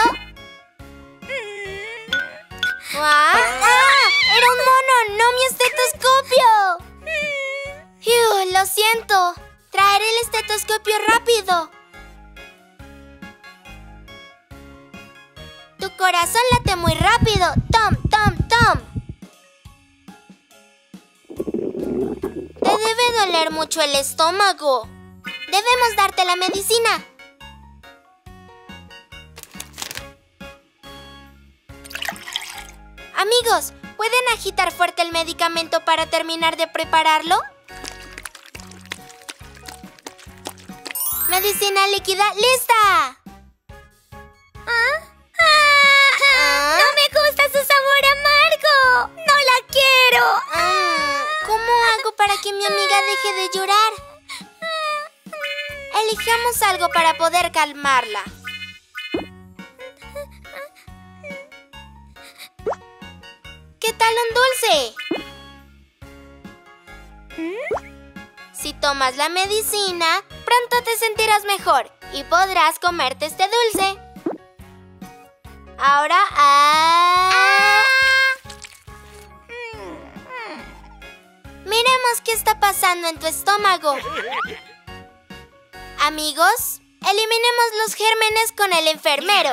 ¡Ah! ¡Ah! ¡Era un mono! ¡No mi estetoscopio! Fiu, lo siento. Traeré el estetoscopio rápido. Tu corazón late muy rápido. ¡Tom, tom, tom! Te debe doler mucho el estómago. Debemos darte la medicina. Amigos, ¿pueden agitar fuerte el medicamento para terminar de prepararlo? Medicina líquida, ¡lista! ¿Ah? ¡Ah! ¡No me gusta su sabor amargo! ¡No la quiero! Ah, ¿cómo hago para que mi amiga deje de llorar? Elijamos algo para poder calmarla. ¿Qué tal un dulce? Si tomas la medicina, pronto te sentirás mejor y podrás comerte este dulce. Ahora, ¡ah! Miremos qué está pasando en tu estómago. Amigos, eliminemos los gérmenes con el enfermero.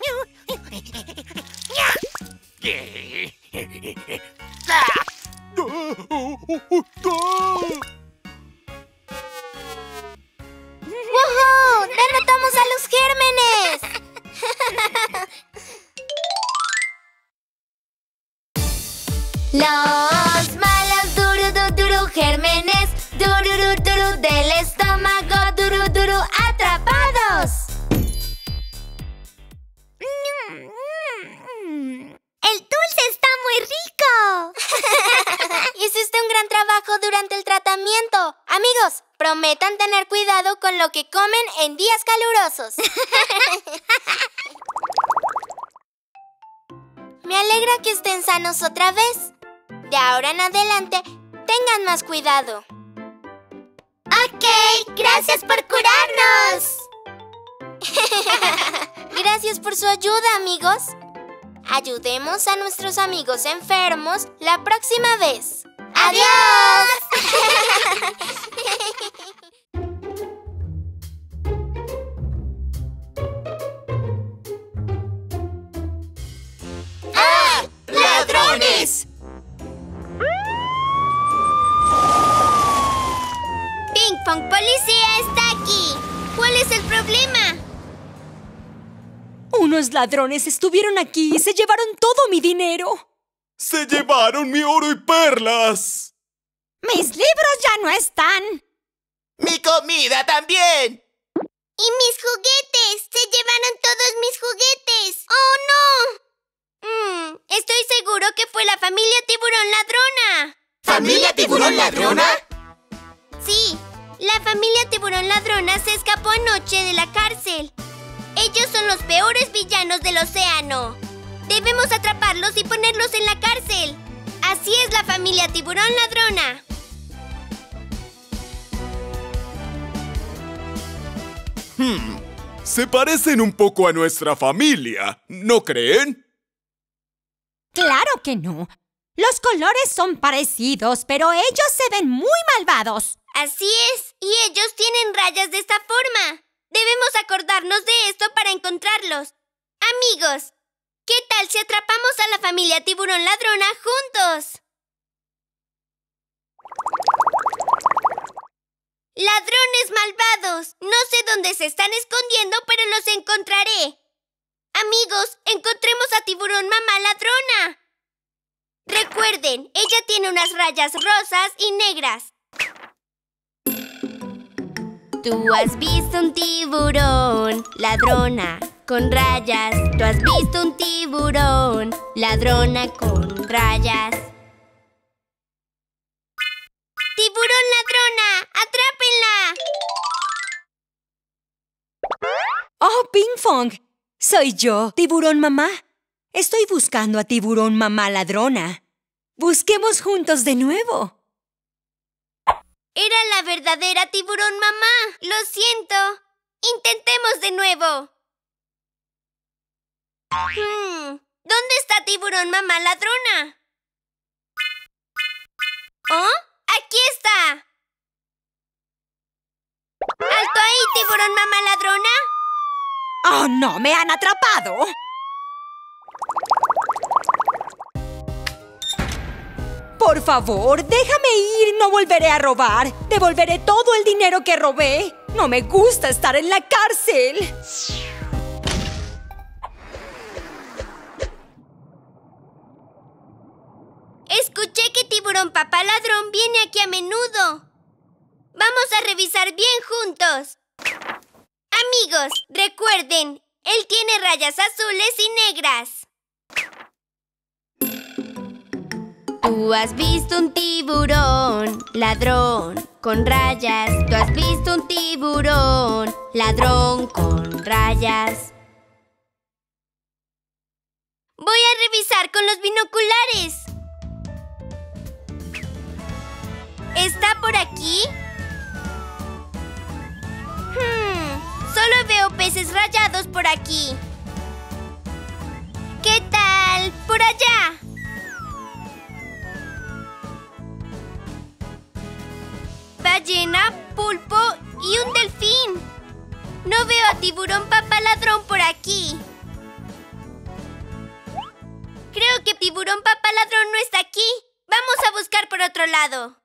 ¡Woohoo! ¡Derrotamos a los gérmenes! Los malos duru duru duru gérmenes duru duru del estómago duru duru atrapados. ¡El dulce está muy rico! Hiciste un gran trabajo durante el tratamiento. Amigos, prometan tener cuidado con lo que comen en días calurosos. Me alegra que estén sanos otra vez. De ahora en adelante, tengan más cuidado. Ok, gracias por curarnos. Gracias por su ayuda, amigos. Ayudemos a nuestros amigos enfermos la próxima vez. ¡Adiós! ¡Ah! ¡Ladrones! Ping Pong Policía está aquí. ¿Cuál es el problema? Unos ladrones estuvieron aquí y se llevaron todo mi dinero. ¡Se llevaron mi oro y perlas! ¡Mis libros ya no están! ¡Mi comida también! ¡Y mis juguetes! ¡Se llevaron todos mis juguetes! ¡Oh, no! Mm, estoy seguro que fue la familia Tiburón Ladrona. ¿Familia Tiburón Ladrona? Sí, la familia Tiburón Ladrona se escapó anoche de la cárcel. Ellos son los peores villanos del océano. Debemos atraparlos y ponerlos en la cárcel. Así es la familia Tiburón Ladrona. Hmm, se parecen un poco a nuestra familia, ¿no creen? ¡Claro que no! Los colores son parecidos, pero ellos se ven muy malvados. Así es, y ellos tienen rayas de esta forma. Debemos acordarnos de esto para encontrarlos. Amigos, ¿qué tal si atrapamos a la familia Tiburón Ladrona juntos? ¡Ladrones malvados! No sé dónde se están escondiendo, pero los encontraré. Amigos, encontremos a Tiburón Mamá Ladrona. Recuerden, ella tiene unas rayas rosas y negras. Tú has visto un tiburón, ladrona, con rayas. Tú has visto un tiburón, ladrona con rayas. ¡Tiburón ladrona! ¡Atrápenla! ¡Oh, Ping Pong! Soy yo, Tiburón Mamá. Estoy buscando a Tiburón Mamá Ladrona. Busquemos juntos de nuevo. Era la verdadera Tiburón Mamá. Lo siento. Intentemos de nuevo. Hmm, ¿dónde está tiburón mamá ladrona? ¿Oh? ¡Aquí está! ¡Alto ahí, tiburón mamá ladrona! ¡Oh, no! ¡Me han atrapado! Por favor, déjame ir. No volveré a robar. Devolveré todo el dinero que robé. No me gusta estar en la cárcel. Escuché que tiburón papá ladrón viene aquí a menudo. Vamos a revisar bien juntos. Amigos, recuerden, él tiene rayas azules y negras. Tú has visto un tiburón ladrón con rayas. Tú has visto un tiburón ladrón con rayas. Voy a revisar con los binoculares. ¿Está por aquí? Hmm, solo veo peces rayados por aquí. ¿Qué tal por allá? Ballena, pulpo y un delfín. No veo a tiburón papá ladrón por aquí. Creo que tiburón papá ladrón no está aquí. Vamos a buscar por otro lado.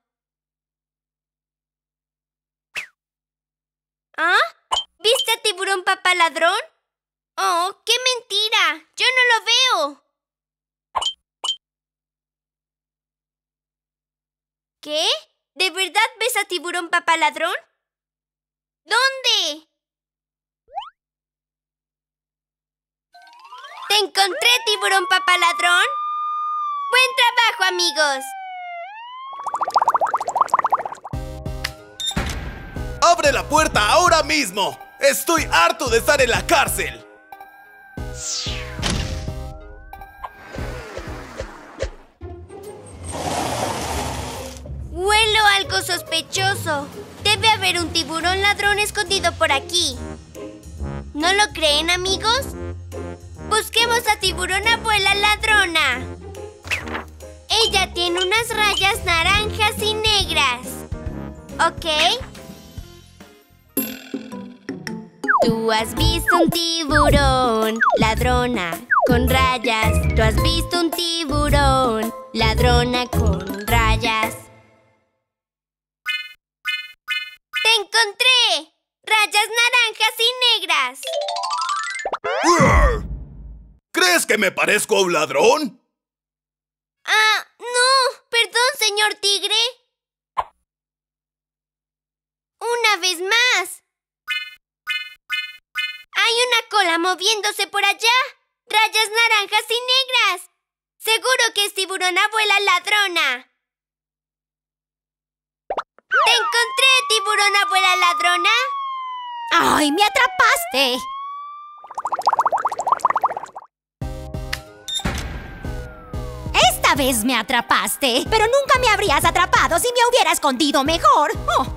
¿Ah? ¿Viste a tiburón papá ladrón? ¡Oh, qué mentira! ¡Yo no lo veo! ¿Qué? ¿De verdad ves a tiburón papá ladrón? ¿Dónde? ¡Te encontré, tiburón papá ladrón! ¡Buen trabajo, amigos! ¡Abre la puerta ahora mismo! ¡Estoy harto de estar en la cárcel! Huelo algo sospechoso. Debe haber un tiburón ladrón escondido por aquí. ¿No lo creen, amigos? Busquemos a tiburón abuela ladrona. Ella tiene unas rayas naranjas y negras. ¿Ok? Tú has visto un tiburón ladrona con rayas. Tú has visto un tiburón ladrona con rayas. ¡Te encontré! ¡Rayas naranjas y negras! ¿Crees que me parezco a un ladrón? Ah, no. Perdón, señor tigre. Una vez más. Hay una cola moviéndose por allá. Rayas naranjas y negras. Seguro que es tiburón abuela ladrona. ¿Te encontré, tiburón abuela ladrona? ¡Ay, me atrapaste! Esta vez me atrapaste, pero nunca me habrías atrapado si me hubiera escondido mejor. Oh.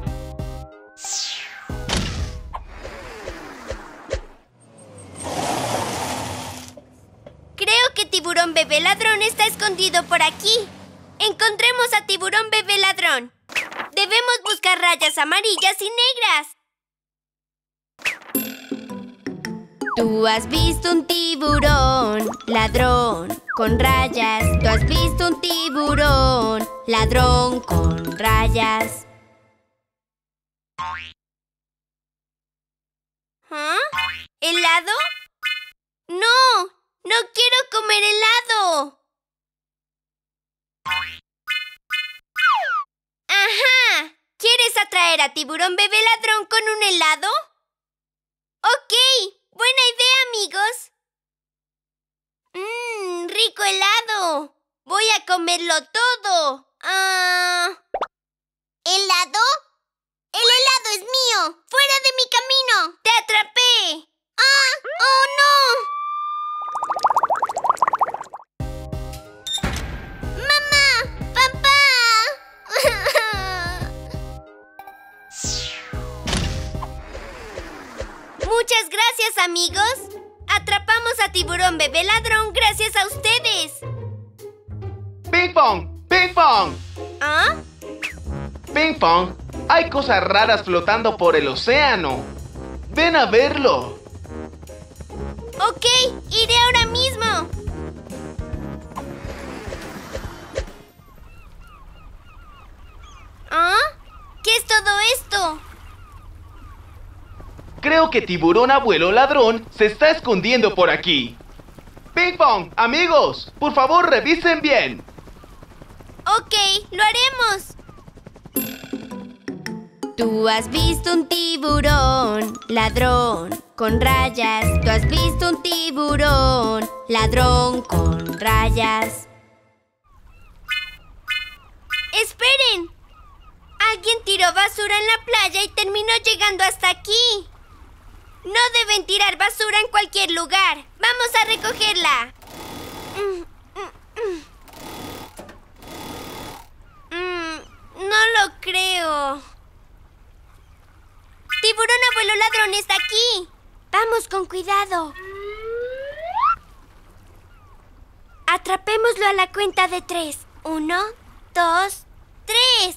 Creo que tiburón bebé ladrón está escondido por aquí. Encontremos a tiburón bebé ladrón. Debemos buscar rayas amarillas y negras. Tú has visto un tiburón ladrón con rayas. Tú has visto un tiburón ladrón con rayas. ¿Ah? ¿Helado? ¡No! ¡No quiero comer helado! ¡Ajá! ¿Quieres atraer a tiburón bebé ladrón con un helado? ¡Ok! ¡Buena idea, amigos! ¡Mmm! ¡Rico helado! ¡Voy a comerlo todo! Ah... ¿Helado? ¡El helado es mío! ¡Fuera de mi camino! ¡Te atrapé! ¡Ah! ¡Oh, no! ¡Mamá! ¡Papá! Muchas gracias, amigos. Atrapamos a Tiburón Bebé Ladrón gracias a ustedes. ¡Ping Pong! ¡Ping Pong! ¿Ah? ¡Ping Pong! Hay cosas raras flotando por el océano. ¡Ven a verlo! Ok, iré ahora mismo. ¿Ah? ¿Qué es todo esto? Creo que Tiburón Abuelo Ladrón se está escondiendo por aquí. ¡Ping Pong! Amigos, por favor revisen bien. Ok, lo haremos. Tú has visto un tiburón ladrón con rayas. Tú has visto un tiburón ladrón con rayas. ¡Esperen! Alguien tiró basura en la playa y terminó llegando hasta aquí. No deben tirar basura en cualquier lugar. ¡Vamos a recogerla! Mm, mm, mm. Mm, no lo creo. ¡Tiburón Abuelo Ladrón está aquí! ¡Vamos con cuidado! Atrapémoslo a la cuenta de tres. Uno, dos, tres.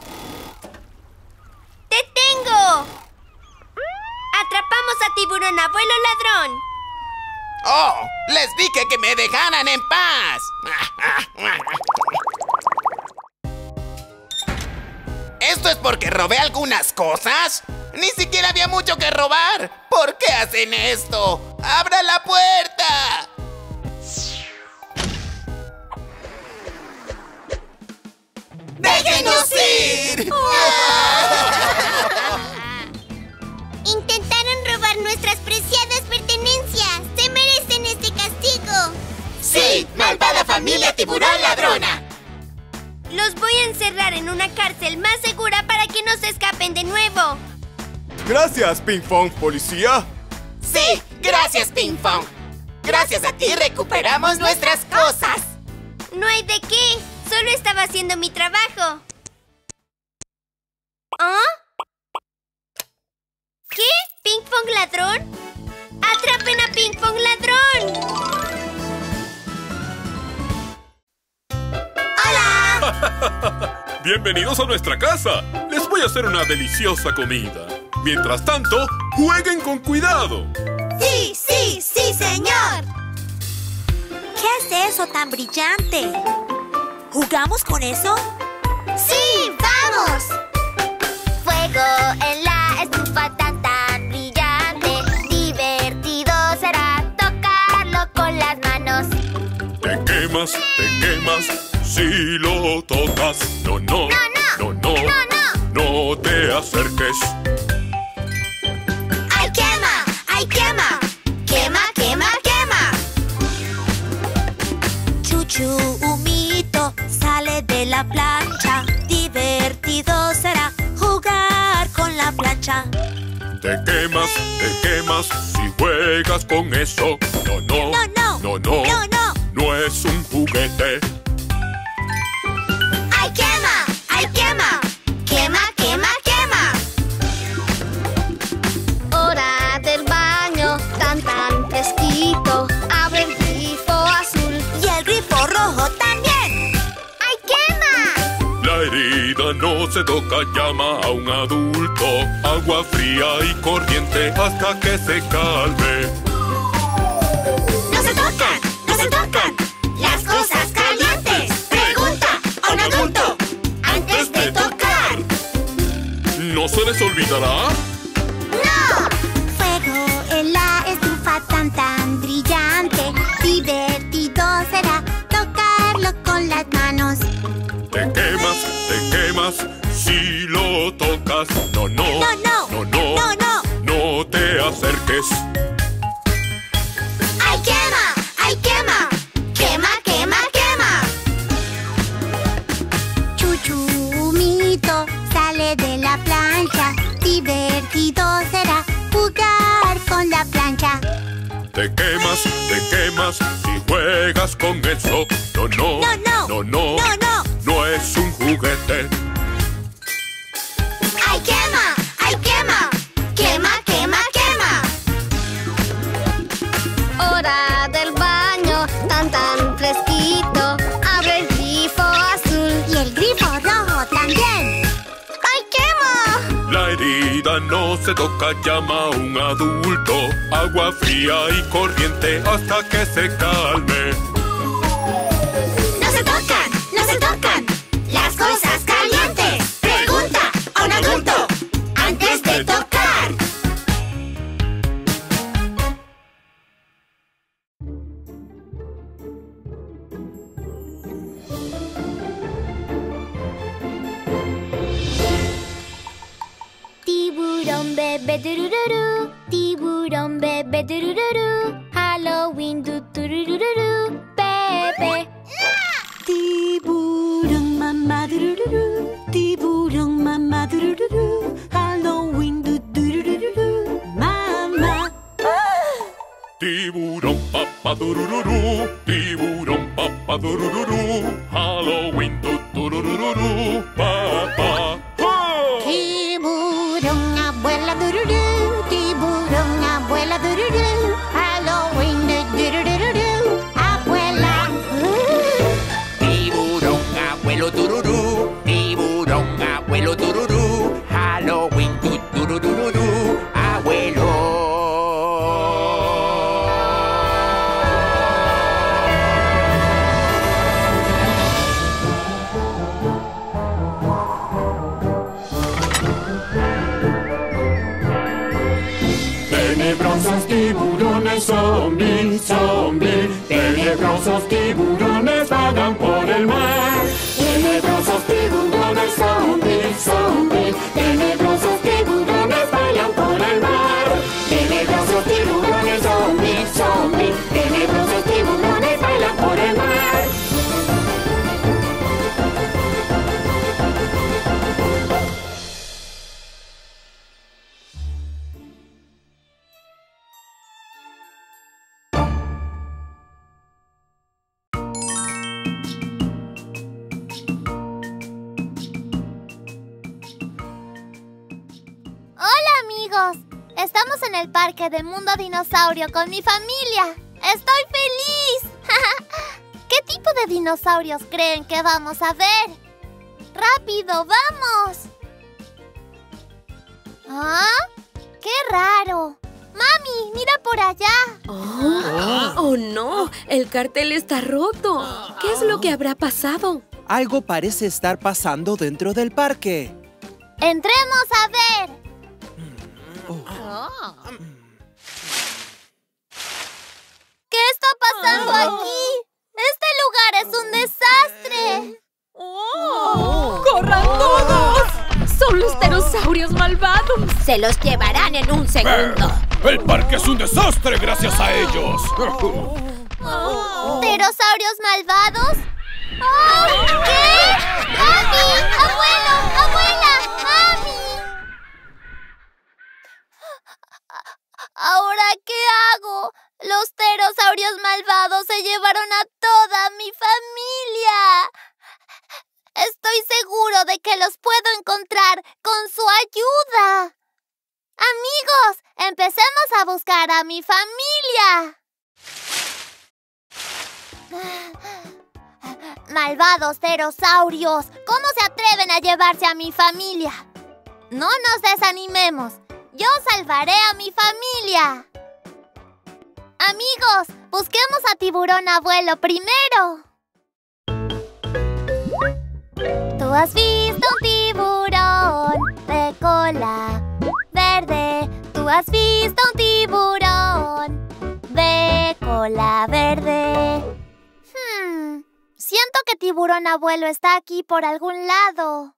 ¡Te tengo! ¡Atrapamos a Tiburón Abuelo Ladrón! ¡Oh! ¡Les dije que me dejaran en paz! ¿Esto es porque robé algunas cosas? ¡Ni siquiera había mucho que robar! ¿Por qué hacen esto? ¡Abra la puerta! ¡Déjenos ir! Intentaron robar nuestras preciadas pertenencias. Se merecen este castigo. ¡Sí! ¡Malvada familia tiburón ladrona! Los voy a encerrar en una cárcel más segura para que no se escapen de nuevo. Gracias, Ping Pong, policía. ¡Sí! ¡Gracias, Ping Pong! Gracias a ti recuperamos nuestras cosas. No hay de qué. Solo estaba haciendo mi trabajo. ¿Ah? ¿Qué? ¿Ping Pong Ladrón? ¡Atrapen a Ping Pong Ladrón! Bienvenidos a nuestra casa. Les voy a hacer una deliciosa comida. Mientras tanto, jueguen con cuidado. ¡Sí, sí, sí, señor! ¿Qué es eso tan brillante? ¿Jugamos con eso? ¡Sí, vamos! Fuego en la estufa tan tan brillante. Divertido será tocarlo con las manos. Te quemas, te quemas si lo tocas. No, no, no, no, no, no, no te acerques. ¡Ay, quema! ¡Ay, quema! ¡Quema, quema, quema! Chuchu humito sale de la plancha. Divertido será jugar con la plancha. Te quemas, te quemas si juegas con eso. No, no, no, no, no, no, no, no, no es un juguete. ¡Ay, quema! ¡Ay, quema! ¡Quema, quema, quema! Hora del baño, tan tan fresquito. Abre el grifo azul y el grifo rojo también. ¡Ay, quema! La herida no se toca, llama a un adulto. Agua fría y corriente hasta que se calme. ¡No se tocan! ¡No se tocan! ¡Las cosas calientes! Pregunta a un adulto antes de tocar. ¿No se les olvidará? ¡No! Fuego en la estufa tan tan brillante. Divertido será tocarlo con las manos. Te quemas, te quemas si lo tocas. No, no, no, no, no, no, no, no, no te acerques. ¡Ay, quema! ¡Ay, quema! ¡Quema, quema, quema! Chuchu humito sale de la plancha. Divertido será jugar con la plancha. Te quemas, te quemas si juegas con eso. No, no, no, no, no, no, no, no, no es un juguete. ¡Ay, quema! ¡Ay, quema! ¡Quema, quema, quema! Hora no se toca, llama a un adulto. Agua fría y corriente hasta que se calme. ¡No se tocan! ¡No se tocan! ¡Las cosas calientes! Pregunta a un adulto antes de tocar. Tiburón bebé durururu, tiburón bebé durururu, Halloween du durururu, bebé. Tiburón mamá durururu, tiburón mamá durururu, Halloween du durururu, mamá. Tiburón papá durururu, tiburón papá durururu, Halloween du durururu, papá. Tiburón abuela dururú, tiburón abuela dururú, Halloween dururú, abuela. Tiburón abuelo tururú, tiburón abuelo tururú, Halloween tu turururú, abuelo. Tenebrosos tiburones zombie, zombie. Tenebrosos tiburones vagan por el mar. Tenebrosos tiburones zombie, zombie. Tenebrosos tiburones vagan por el mar. Tenebrosos tiburones zombie, zombie. Tenebrosos tiburones bailan por el mar. Estamos en el parque del mundo dinosaurio con mi familia. ¡Estoy feliz! ¿Qué tipo de dinosaurios creen que vamos a ver? ¡Rápido, vamos! ¿Ah? ¡Qué raro! ¡Mami, mira por allá! Oh, oh, no, el cartel está roto. ¿Qué es lo que habrá pasado? Algo parece estar pasando dentro del parque. ¡Entremos a ver! ¿Qué está pasando aquí? ¡Este lugar es un desastre! Oh. ¡Corran todos! ¡Son los pterosaurios malvados! Se los llevarán en un segundo. ¡El parque es un desastre gracias a ellos! Oh. ¿Pterosaurios malvados? Oh, ¿qué? ¡Mami! ¡Abuelo! ¡Abuela! ¡Mami! ¿Ahora qué hago? Los pterosaurios malvados se llevaron a toda mi familia. Estoy seguro de que los puedo encontrar con su ayuda. Amigos, empecemos a buscar a mi familia. Malvados pterosaurios, ¿cómo se atreven a llevarse a mi familia? No nos desanimemos. Yo salvaré a mi familia. Amigos, busquemos a Tiburón Abuelo primero. ¿Tú has visto un tiburón de cola verde? ¿Tú has visto un tiburón de cola verde? Hmm, siento que Tiburón Abuelo está aquí por algún lado.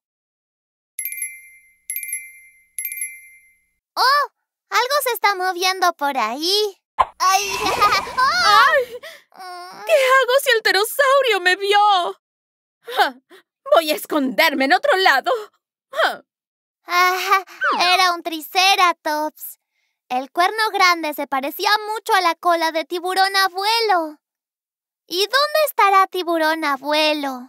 ¡Oh! Algo se está moviendo por ahí. ¡Ay! ¡Oh! ¡Ay! ¿Qué hago si el pterosaurio me vio? Voy a esconderme en otro lado. Ah, era un triceratops. El cuerno grande se parecía mucho a la cola de Tiburón Abuelo. ¿Y dónde estará Tiburón Abuelo?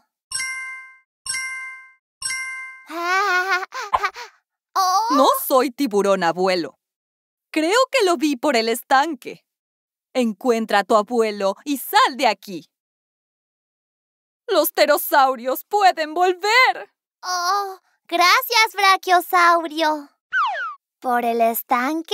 Oh. No soy Tiburón Abuelo. Creo que lo vi por el estanque. Encuentra a tu abuelo y sal de aquí. Los pterosaurios pueden volver. Oh, gracias, Brachiosaurio. ¿Por el estanque?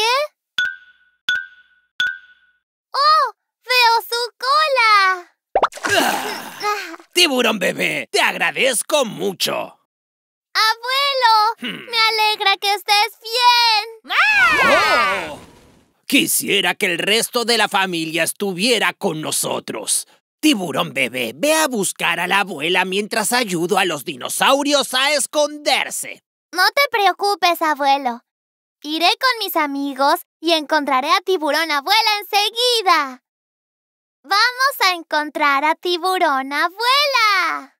¡Oh! ¡Veo su cola! Ah, Tiburón bebé, te agradezco mucho. ¡Abuelo! Hmm. ¡Me alegra que estés bien! ¡Oh! Quisiera que el resto de la familia estuviera con nosotros. Tiburón bebé, ve a buscar a la abuela mientras ayudo a los dinosaurios a esconderse. No te preocupes, abuelo. Iré con mis amigos y encontraré a Tiburón abuela enseguida. ¡Vamos a encontrar a Tiburón abuela!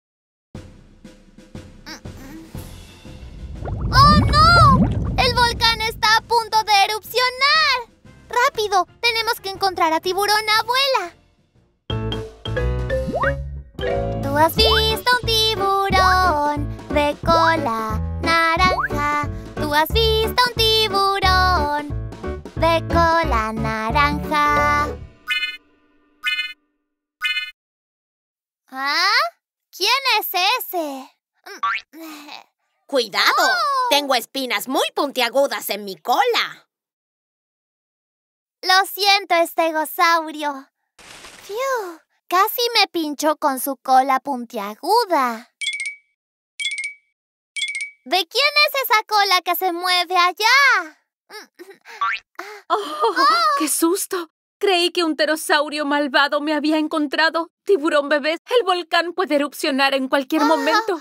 ¡Oh, no! ¡El volcán está a punto de erupcionar! ¡Rápido! Tenemos que encontrar a Tiburón abuela. ¿Tú has visto un tiburón de cola naranja? ¿Tú has visto un tiburón de cola naranja? ¿Ah? ¿Quién es ese? ¡Cuidado! Oh. Tengo espinas muy puntiagudas en mi cola. Lo siento, estegosaurio. ¡Fiu! Casi me pinchó con su cola puntiaguda. ¿De quién es esa cola que se mueve allá? ¡Oh! ¡Oh! ¡Qué susto! Creí que un pterosaurio malvado me había encontrado. Tiburón bebé, el volcán puede erupcionar en cualquier oh. momento.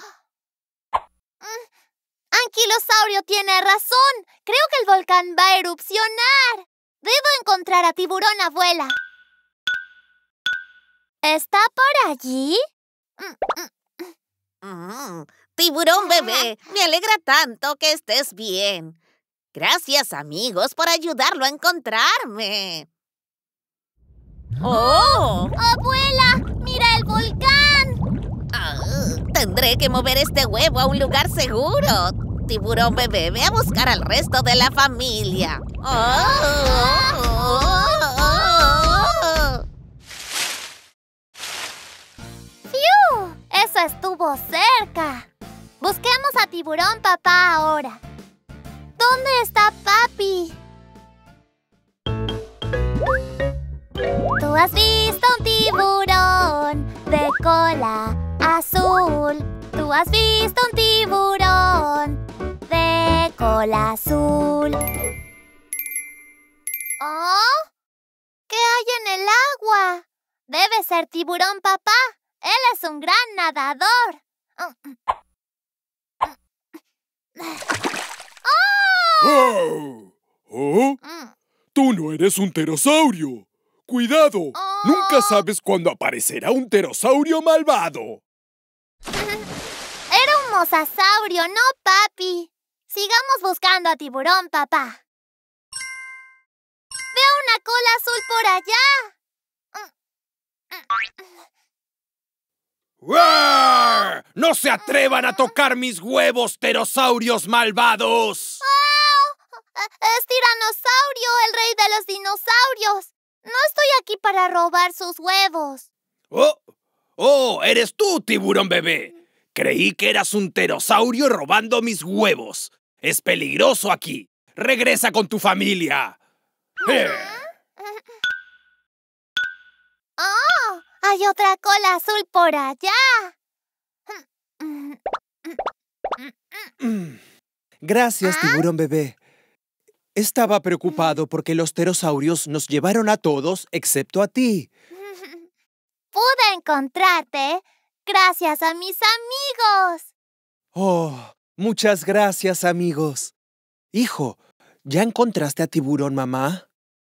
Anquilosaurio tiene razón. Creo que el volcán va a erupcionar. Debo encontrar a Tiburón abuela. ¿Está por allí? Mm, tiburón bebé, me alegra tanto que estés bien. Gracias, amigos, por ayudarlo a encontrarme. ¡Oh! ¡Abuela! ¡Mira el volcán! Oh, tendré que mover este huevo a un lugar seguro. Tiburón bebé, ve a buscar al resto de la familia. ¡Oh! oh, oh, oh. ¡Fiu! Eso estuvo cerca. Busquemos a Tiburón papá ahora. ¿Dónde está papi? ¿Tú has visto un tiburón de cola azul? ¿Tú has visto un tiburón de cola azul? ¿Oh? ¿Qué hay en el agua? Debe ser Tiburón papá. Él es un gran nadador. ¡Oh! ¿Oh? ¡Tú no eres un pterosaurio! ¡Cuidado! Oh. Nunca sabes cuándo aparecerá un pterosaurio malvado. Era un mosasaurio, no papi. Sigamos buscando a Tiburón papá. Veo una cola azul por allá. ¡Uar! ¡No se atrevan a tocar mis huevos, pterosaurios malvados! ¡Oh! ¡Es Tiranosaurio, el rey de los dinosaurios! No estoy aquí para robar sus huevos. ¡Oh! ¡Oh! ¡Eres tú, Tiburón bebé! Creí que eras un pterosaurio robando mis huevos. ¡Es peligroso aquí! ¡Regresa con tu familia! ¿Eh? ¡Oh! ¡Hay otra cola azul por allá! Gracias, Tiburón bebé. Estaba preocupado porque los pterosaurios nos llevaron a todos excepto a ti. Pude encontrarte gracias a mis amigos. Oh, muchas gracias, amigos. Hijo, ¿ya encontraste a Tiburón mamá?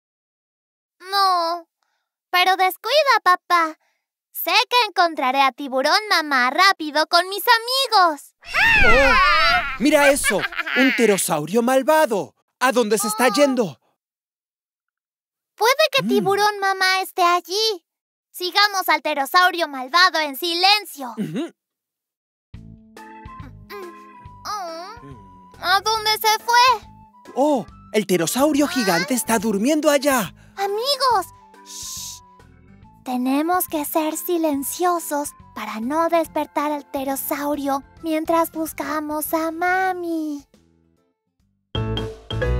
No, pero descuida, papá. Sé que encontraré a Tiburón mamá rápido con mis amigos. Oh, ¡mira eso! ¡Un pterosaurio malvado! ¿A dónde se está yendo? Puede que Tiburón mm. mamá esté allí. Sigamos al pterosaurio malvado en silencio. Uh-huh. ¿A dónde se fue? ¡Oh! El pterosaurio gigante está durmiendo allá. Amigos, shh. Tenemos que ser silenciosos para no despertar al pterosaurio mientras buscamos a mami.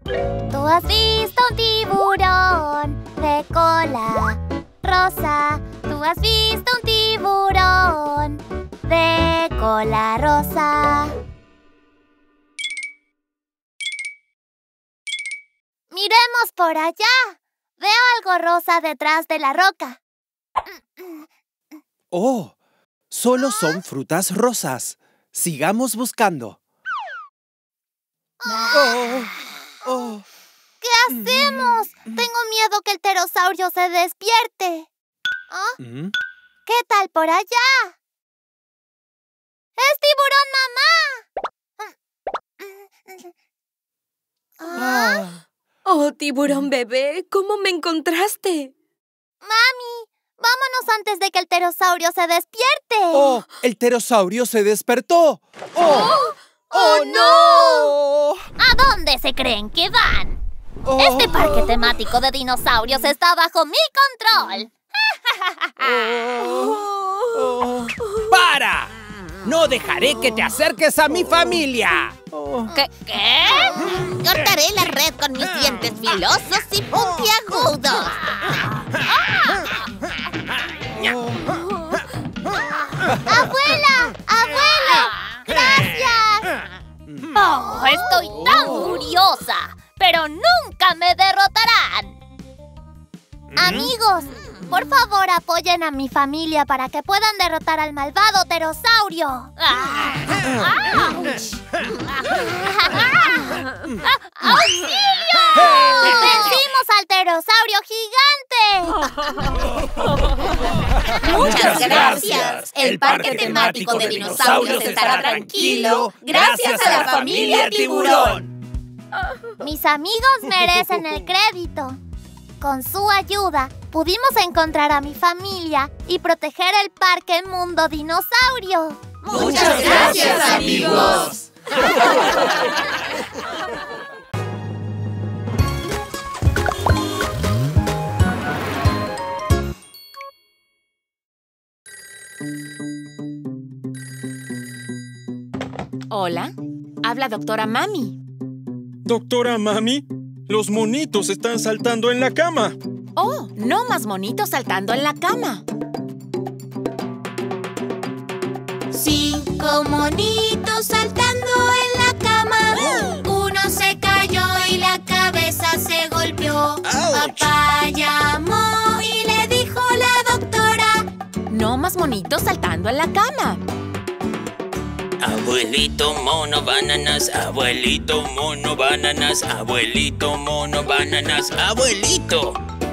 Tú has visto un tiburón de cola rosa. Tú has visto un tiburón de cola rosa. Miremos por allá. Veo algo rosa detrás de la roca. ¡Oh! Solo son frutas rosas. Sigamos buscando. Oh, oh. ¿Qué hacemos? Tengo miedo que el pterosaurio se despierte. ¿Ah? ¿Mm? ¿Qué tal por allá? ¡Es tiburón mamá! ¿Ah? Oh, tiburón bebé, ¿cómo me encontraste? Mami, vámonos antes de que el pterosaurio se despierte. ¡Oh! ¡El pterosaurio se despertó! ¡Oh! ¡Oh, ¡Oh no! ¿A dónde se creen que van? Oh. Este parque temático de dinosaurios está bajo mi control. Oh. Oh. ¡Para! ¡No dejaré que te acerques a mi familia! ¿Qué? ¿Qué? Cortaré la red con mis dientes filosos y puntiagudos. ¡Abuela! ¡Abuela! ¡Gracias! Oh, estoy tan furiosa, pero nunca me derrotarán. Amigos, por favor apoyen a mi familia para que puedan derrotar al malvado pterosaurio. ¡Auxilio! ¡Vencimos al pterosaurio gigante! Muchas gracias. El parque temático de dinosaurios estará tranquilo gracias a la familia Tiburón. Mis amigos merecen el crédito. Con su ayuda, pudimos encontrar a mi familia y proteger el Parque Mundo Dinosaurio. ¡Muchas gracias, amigos! Hola, habla doctora Mami. Doctora Mami, los monitos están saltando en la cama. Oh, no más monitos saltando en la cama. Cinco monitos saltando en la cama. Uno se cayó y la cabeza se golpeó. Papá llamó y le dijo la doctora: no más monitos saltando en la cama. Abuelito mono bananas, abuelito mono bananas, abuelito mono bananas, abuelito.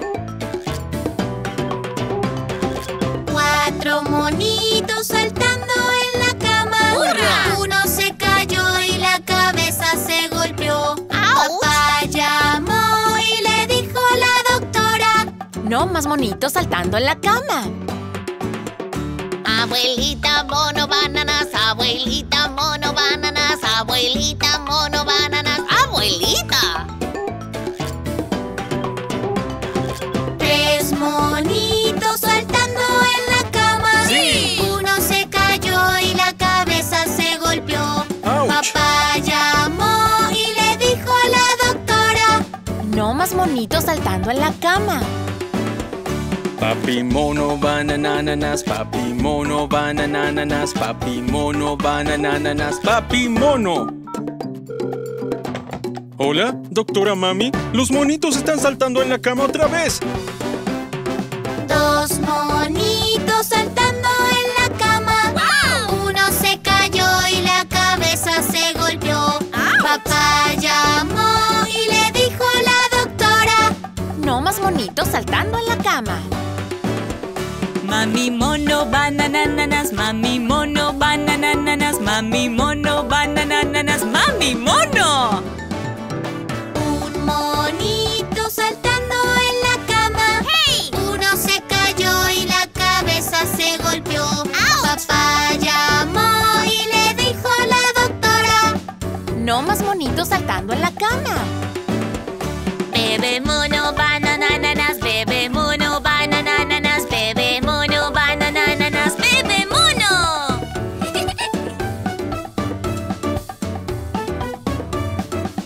Cuatro monitos saltando en la cama. ¡Hurra! Uno se cayó y la cabeza se golpeó. Papá llamó y le dijo la doctora: no más monitos saltando en la cama. Abuelita mono bananas, abuelita mono bananas, abuelita mono bananas, abuelita. Tres monitos saltando en la cama. ¡Sí! Uno se cayó y la cabeza se golpeó. ¡Auch! Papá llamó y le dijo a la doctora: no más monitos saltando en la cama. Papi mono banananas, papi mono banananas, papi mono banananas, papi mono. Hola, doctora Mami, los monitos están saltando en la cama otra vez. Dos monitos saltando en la cama. ¡Wow! Uno se cayó y la cabeza se golpeó. ¡Auch! Papá llamó y le dijo a la doctora: no más monitos saltando en la cama. Mami mono banananas, mami mono banananas, mami mono banananas, mami mono. Un monito saltando en la cama. ¡Hey! Uno se cayó y la cabeza se golpeó. ¡Auch! Papá llamó y le dijo a la doctora: no más monitos saltando en la cama. Bebé mono banananas, bebé mono banananas, bebé mono banananas, bebé mono.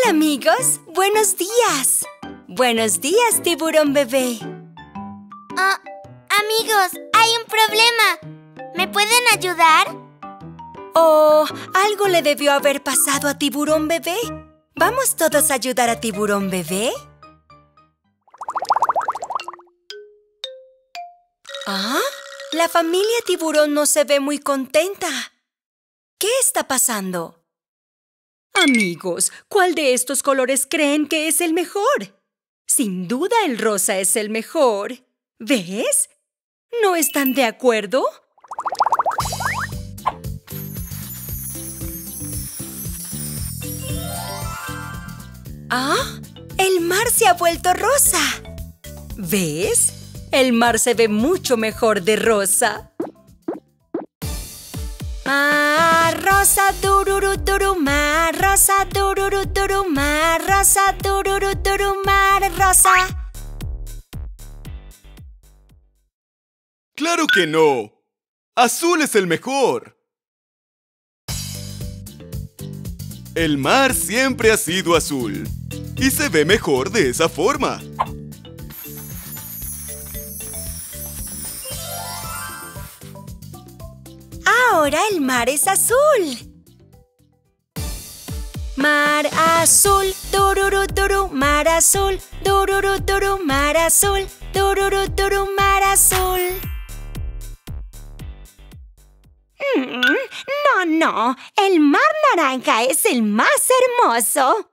Hola, amigos. Buenos días. Buenos días, tiburón bebé. Oh, amigos, hay un problema. ¿Me pueden ayudar? Oh, algo le debió haber pasado a tiburón bebé. ¿Vamos todos a ayudar a tiburón bebé? ¿Ah? La familia tiburón no se ve muy contenta. ¿Qué está pasando? Amigos, ¿cuál de estos colores creen que es el mejor? Sin duda el rosa es el mejor. ¿Ves? ¿No están de acuerdo? ¡Ah! ¡El mar se ha vuelto rosa! ¿Ves? El mar se ve mucho mejor de rosa. Mar rosa, dururu, duru, mar rosa, dururu, duru, mar rosa, dururu, duru, mar rosa. ¡Claro que no! ¡Azul es el mejor! El mar siempre ha sido azul. Y se ve mejor de esa forma. Ahora el mar es azul. Mar azul, dururu, duru, mar azul, dururu, duru, mar azul, dururu, duru, mar azul. Mm, no, no, el mar naranja es el más hermoso.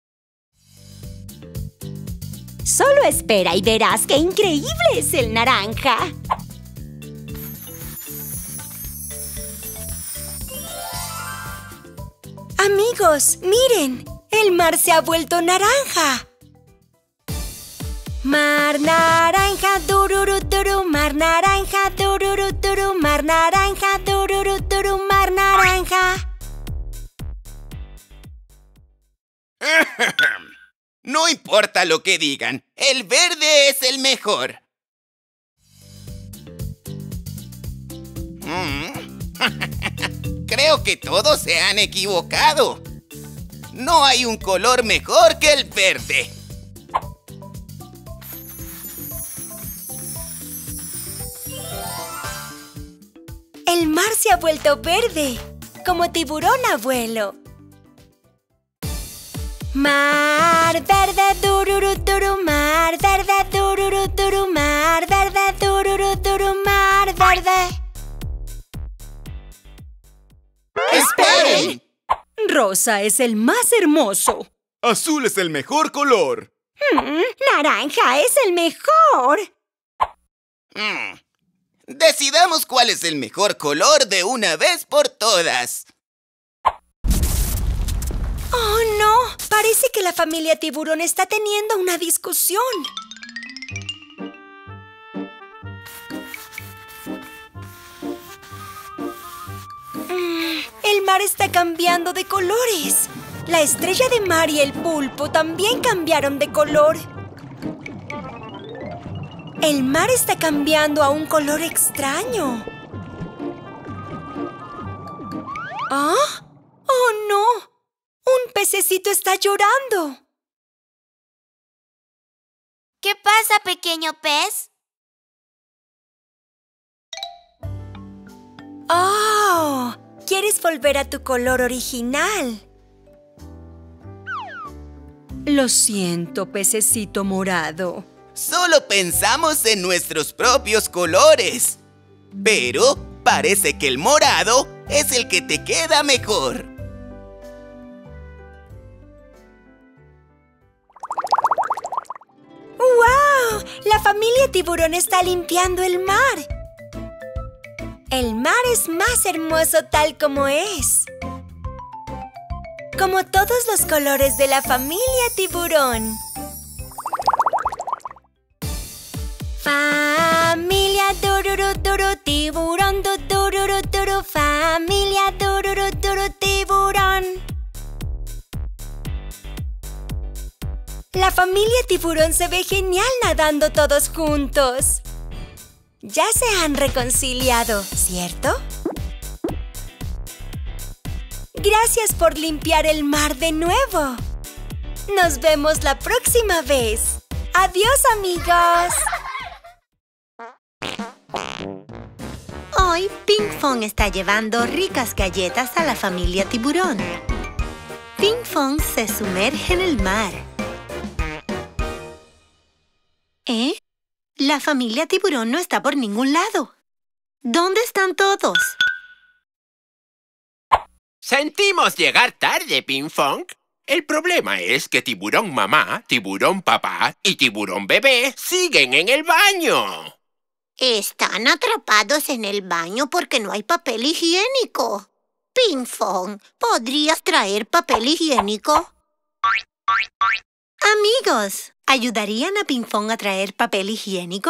Solo espera y verás qué increíble es el naranja. Amigos, miren, el mar se ha vuelto naranja. Mar naranja, dururu, duru, mar naranja, dururu, duru, mar naranja, dururu, duru, mar naranja. No importa lo que digan, el verde es el mejor. Creo que todos se han equivocado. No hay un color mejor que el verde. El mar se ha vuelto verde, como tiburón abuelo. Mar verde, dururu, duru, mar verde, dururu, duru, mar verde, dururu, duru, mar verde. ¡Esperen! Rosa es el más hermoso. Azul es el mejor color. Mm, naranja es el mejor. Mm. Decidamos cuál es el mejor color de una vez por todas. ¡Oh, no! Parece que la familia tiburón está teniendo una discusión. Mm, el mar está cambiando de colores. La estrella de mar y el pulpo también cambiaron de color. El mar está cambiando a un color extraño. ¿Ah? ¡Oh, no! ¡Un pececito está llorando! ¿Qué pasa, pequeño pez? ¡Oh! ¿Quieres volver a tu color original? Lo siento, pececito morado. Solo pensamos en nuestros propios colores. Pero parece que el morado es el que te queda mejor. ¡Wow! La familia tiburón está limpiando el mar. El mar es más hermoso tal como es. Como todos los colores de la familia tiburón. Familia dururu, duru, tiburón, du, dururu, duru, familia dururu, duru, tiburón. La familia tiburón se ve genial nadando todos juntos. Ya se han reconciliado, ¿cierto? Gracias por limpiar el mar de nuevo. Nos vemos la próxima vez. ¡Adiós, amigos! Hoy, Pinkfong está llevando ricas galletas a la familia tiburón. Pinkfong se sumerge en el mar. ¿Eh? La familia tiburón no está por ningún lado. ¿Dónde están todos? Sentimos llegar tarde, Pinkfong. El problema es que Tiburón Mamá, Tiburón Papá y Tiburón Bebé siguen en el baño. Están atrapados en el baño porque no hay papel higiénico. Pinkfong, ¿podrías traer papel higiénico? Amigos, ¿ayudarían a Pinkfong a traer papel higiénico?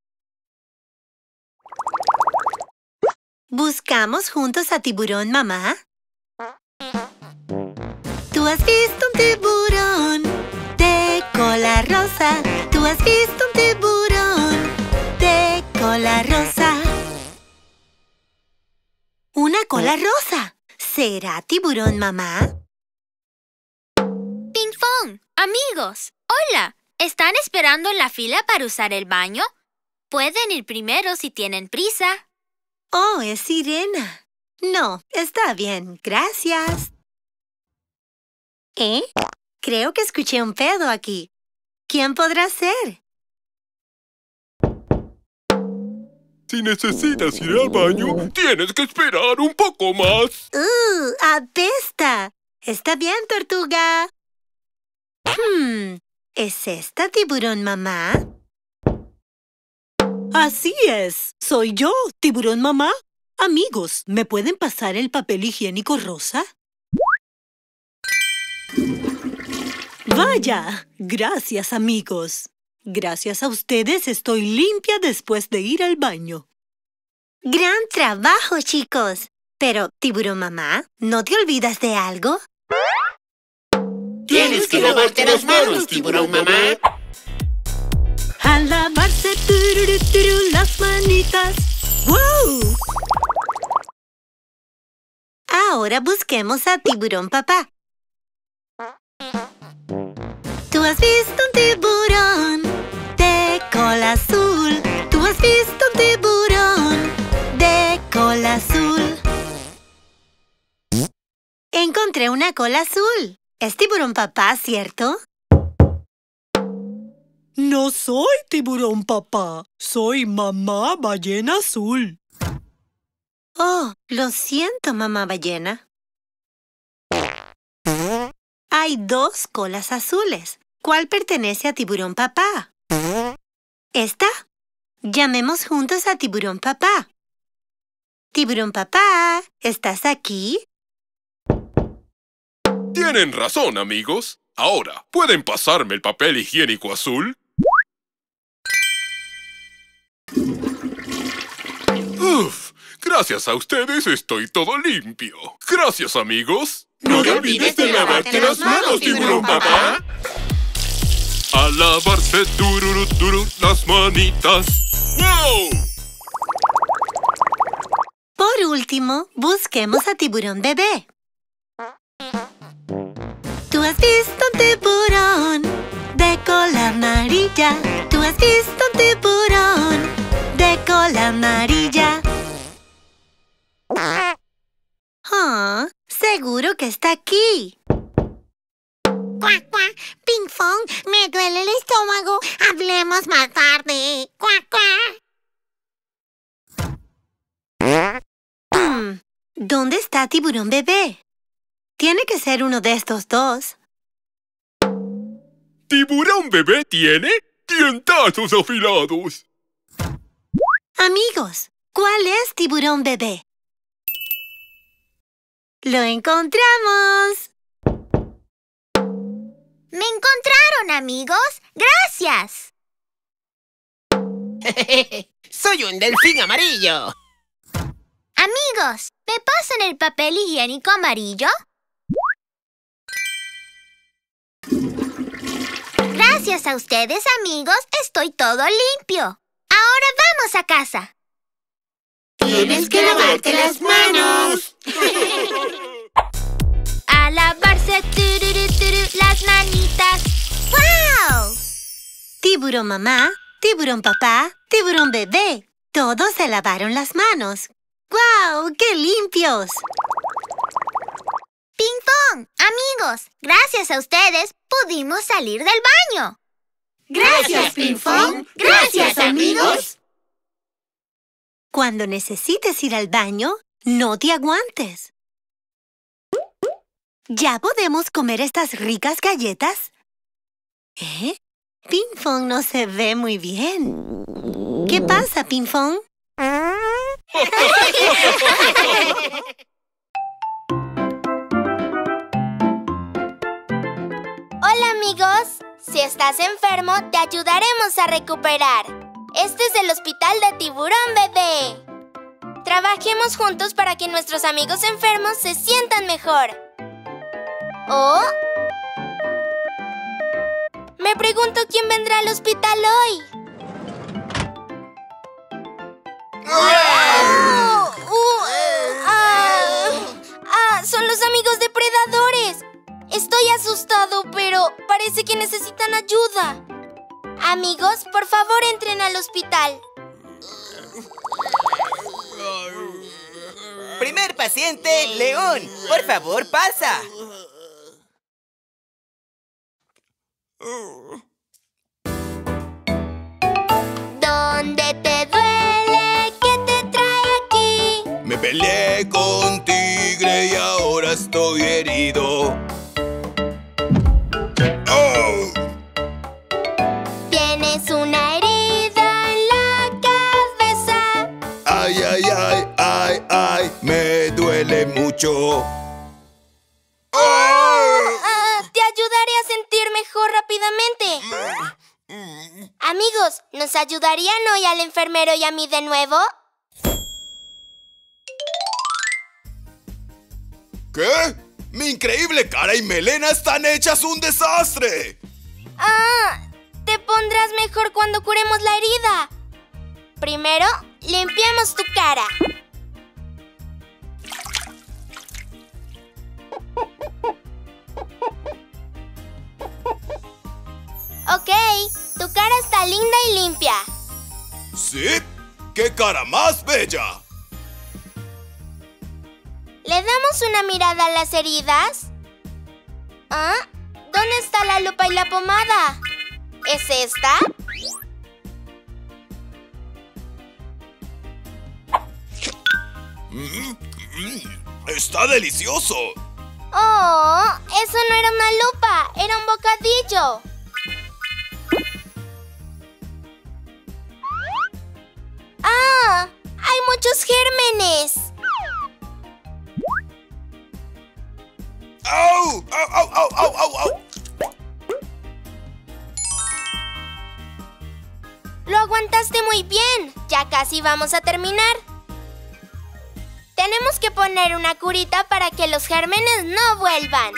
¿Buscamos juntos a Tiburón Mamá? Tú has visto un tiburón de cola rosa. Tú has visto un tiburón de cola rosa. ¡Una cola rosa! ¿Será Tiburón Mamá? Pinkfong, amigos, hola. ¿Están esperando en la fila para usar el baño? Pueden ir primero si tienen prisa. Oh, es Sirena. No, está bien, gracias. ¿Eh? Creo que escuché un pedo aquí. ¿Quién podrá ser? Si necesitas ir al baño, tienes que esperar un poco más. ¡Uh! ¡Apesta! Está bien, tortuga. Hmm, ¿es esta Tiburón Mamá? Así es. Soy yo, Tiburón Mamá. Amigos, ¿me pueden pasar el papel higiénico rosa? Vaya, gracias, amigos. Gracias a ustedes estoy limpia después de ir al baño. ¡Gran trabajo, chicos! Pero, Tiburón Mamá, ¿no te olvidas de algo? Tienes que lavarte las manos, Tiburón Mamá. A lavarse tururu, turu, las manitas. ¡Wow! Ahora busquemos a Tiburón Papá. Tú has visto un tiburón de cola azul. Tú has visto un tiburón de cola azul. Encontré una cola azul. Es Tiburón Papá, ¿cierto? No soy Tiburón Papá. Soy Mamá Ballena Azul. Oh, lo siento, Mamá Ballena. Hay dos colas azules. ¿Cuál pertenece a Tiburón Papá? ¿Esta? Llamemos juntos a Tiburón Papá. Tiburón Papá, ¿estás aquí? Tienen razón, amigos. Ahora, ¿pueden pasarme el papel higiénico azul? Uf, gracias a ustedes estoy todo limpio. Gracias, amigos. No te olvides de lavarte las manos, Tiburón Papá. A lavarse tururu, turu, las manitas. ¡Wow! Por último, busquemos a Tiburón Bebé. Tú has visto un tiburón de cola amarilla. Tú has visto un tiburón de cola amarilla. Oh, seguro que está aquí. ¡Cuac, cuac! Pinkfong, me duele el estómago. Hablemos más tarde. ¡Cuac, cuac! Hmm, ¿dónde está Tiburón Bebé? Tiene que ser uno de estos dos. ¿Tiburón Bebé tiene dientazos afilados? Amigos, ¿cuál es Tiburón Bebé? ¡Lo encontramos! ¡Me encontraron, amigos! ¡Gracias! ¡Soy un delfín amarillo! Amigos, ¿me pasan el papel higiénico amarillo? Gracias a ustedes, amigos, estoy todo limpio. Ahora vamos a casa. ¡Tienes que lavarte las manos! A lavarse tururu, turu, las manitas. tiburón mamá, tiburón papá, tiburón bebé. Todos se lavaron las manos. ¡Guau! ¡Qué limpios! ¡Ping Pong! Amigos, gracias a ustedes pudimos salir del baño. ¡Gracias, Ping Pong! ¡Gracias, amigos! Cuando necesites ir al baño, no te aguantes. ¿Ya podemos comer estas ricas galletas? ¿Eh? Ping Pong no se ve muy bien. ¿Qué pasa, Ping Pong? Hola, amigos. Si estás enfermo, te ayudaremos a recuperar. Este es el Hospital de Tiburón Bebé. Trabajemos juntos para que nuestros amigos enfermos se sientan mejor. ¿Oh? Me pregunto quién vendrá al hospital hoy. ¡Oh! ¡Uh! ¡Ah! ¡Ah! ¡Son los amigos depredadores! Estoy asustado, pero parece que necesitan ayuda. Amigos, por favor, entren al hospital. Primer paciente, León. Por favor, pasa. ¿Dónde te duele? ¿Qué te trae aquí? Me peleé con tigre y ahora estoy herido. ¡Oh! Tienes una herida en la cabeza. ¡Ay, ay, ay, ay, ay! Me duele mucho. Ah, te ayudaré a sentir mejor rápidamente. Amigos, ¿nos ayudarían hoy al enfermero y a mí de nuevo? ¿Qué? ¡Mi increíble cara y melena están hechas un desastre! Ah, te pondrás mejor cuando curemos la herida. Primero, limpiamos tu cara. Ok, tu cara está linda y limpia. ¿Sí? ¡Qué cara más bella! ¿Le damos una mirada a las heridas? ¿Ah? ¿Dónde está la lupa y la pomada? ¿Es esta? Mm, mm, ¡está delicioso! ¡Oh! Eso no era una lupa, era un bocadillo. ¡Ah! ¡Hay muchos gérmenes! ¡Au! ¡Au, au, au, au, au, au! Lo aguantaste muy bien. Ya casi vamos a terminar. Tenemos que poner una curita para que los gérmenes no vuelvan.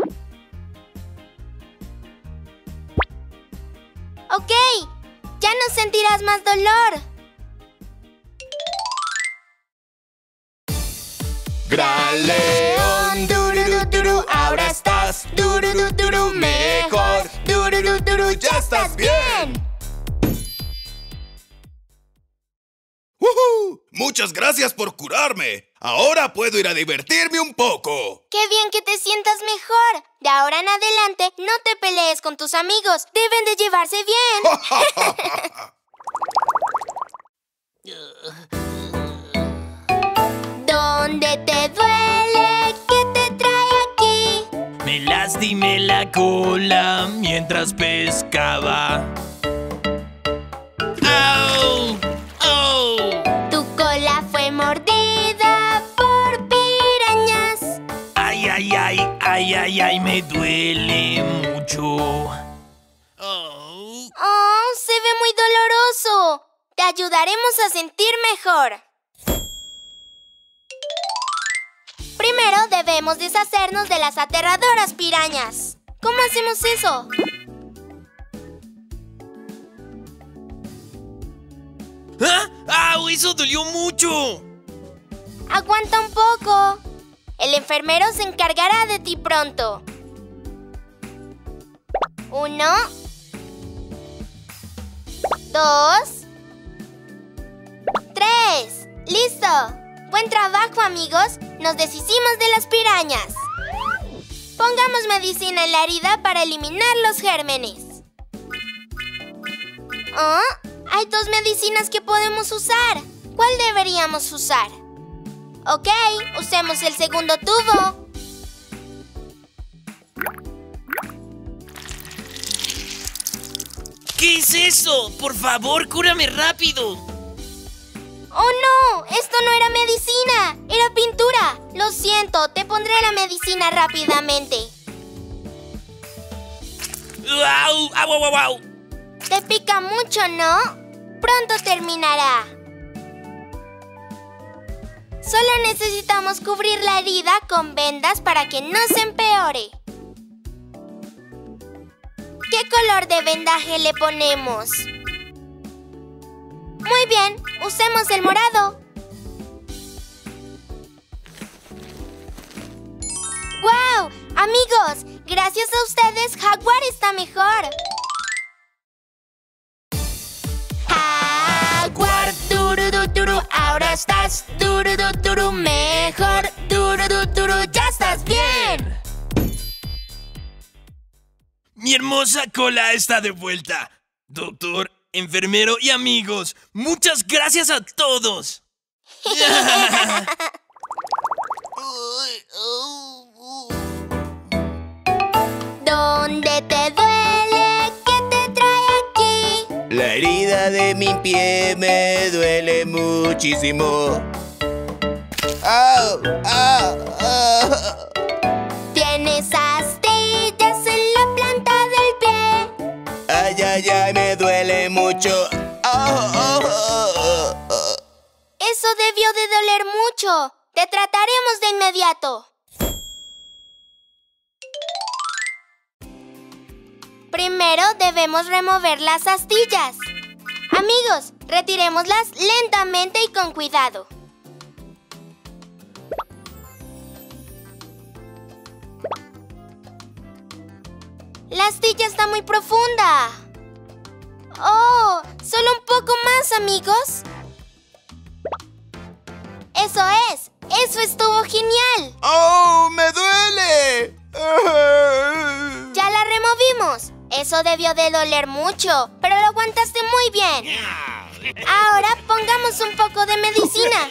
Ok, ya no sentirás más dolor. Gran León, dururu, duru, ahora estás dururu, duru, mejor. Dururu, duru, ya estás bien. ¡Woohoo! ¡Muchas gracias por curarme! Ahora puedo ir a divertirme un poco. ¡Qué bien que te sientas mejor! De ahora en adelante, no te pelees con tus amigos. Deben de llevarse bien. ¿Dónde te duele? ¿Qué te trae aquí? Me lastimé la cola mientras pescaba. ¡Au! ¡Au! Tu cola fue mordida por pirañas. ¡Ay, ay, ay! ¡Ay, ay, ay! Me duele mucho. Oh, se ve muy doloroso. Te ayudaremos a sentir mejor. Primero debemos deshacernos de las aterradoras pirañas. ¿Cómo hacemos eso? ¿Ah? ¡Au! ¡Eso dolió mucho! Aguanta un poco. El enfermero se encargará de ti pronto. Uno. dos, tres. ¡Listo! Buen trabajo, amigos. Nos deshicimos de las pirañas. Pongamos medicina en la herida para eliminar los gérmenes. ¿Oh? Hay dos medicinas que podemos usar. ¿Cuál deberíamos usar? Ok, usemos el segundo tubo. ¿Qué es eso? Por favor, cúrame rápido. ¡Oh, no! Esto no era medicina, era pintura. Lo siento, te pondré la medicina rápidamente. ¡Au! ¡Au, au, au, au! Te pica mucho, ¿no? Pronto terminará. Solo necesitamos cubrir la herida con vendas para que no se empeore. ¿Qué color de vendaje le ponemos? Muy bien, usemos el morado. ¡Guau! Amigos, gracias a ustedes, Jaguar está mejor. Jaguar, tururuturu, ahora estás tururuturu mejor. Tururuturu, ya estás bien. Mi hermosa cola está de vuelta. Doctor, enfermero y amigos, muchas gracias a todos. ¿Dónde te duele? ¿Qué te trae aquí? La herida de mi pie me duele muchísimo. ¡Au! ¡Au! ¡Au! Tienes astillas en la planta del pie. ¡Ay, ay, ay! Me duele mucho. ¡Oh, oh, oh, oh, oh! Eso debió de doler mucho. Te trataremos de inmediato. Primero debemos remover las astillas. Amigos, retirémoslas lentamente y con cuidado. La astilla está muy profunda. ¡Oh! ¡Solo un poco más, amigos! ¡Eso es! ¡Eso estuvo genial! ¡Oh! ¡Me duele! ¡Ya la removimos! Eso debió de doler mucho, pero lo aguantaste muy bien. Ahora pongamos un poco de medicina.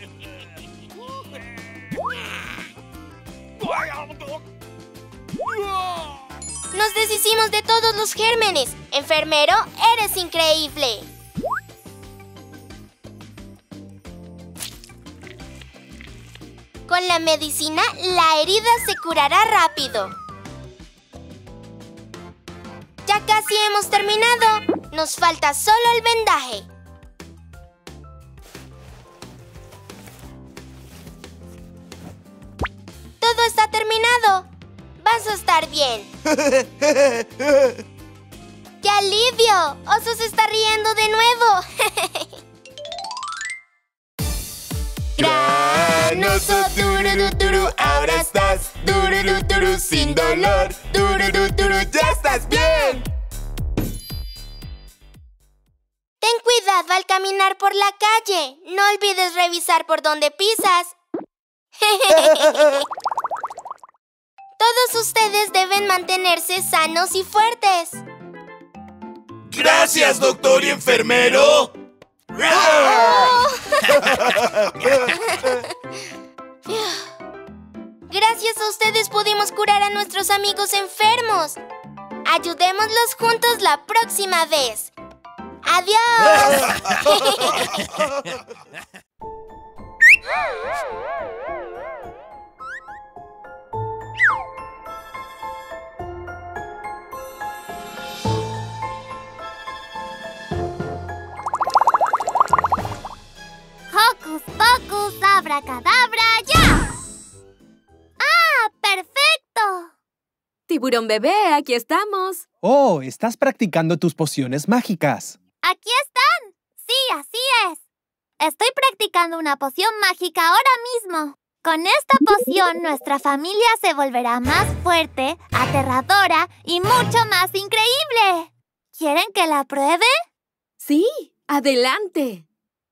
Nos deshicimos de todos los gérmenes. Enfermero, eres increíble. Con la medicina, la herida se curará rápido. Ya casi hemos terminado. Nos falta solo el vendaje. Todo está terminado. Vas a estar bien. ¡Qué alivio! Oso se está riendo de nuevo. Gran oso, tururuturu, ahora estás tururuturu sin dolor. Tururuturu, ya estás bien. Ten cuidado al caminar por la calle. No olvides revisar por dónde pisas. Todos ustedes deben mantenerse sanos y fuertes. Gracias, doctor y enfermero. Oh. Gracias a ustedes pudimos curar a nuestros amigos enfermos. Ayudémoslos juntos la próxima vez. ¡Adiós! ¡Hocus pocus, abracadabra, ya! ¡Ah, perfecto! Tiburón bebé, aquí estamos. Oh, estás practicando tus pociones mágicas. ¡Aquí están! Sí, así es. Estoy practicando una poción mágica ahora mismo. Con esta poción, nuestra familia se volverá más fuerte, aterradora y mucho más increíble. ¿Quieren que la pruebe? Sí, adelante.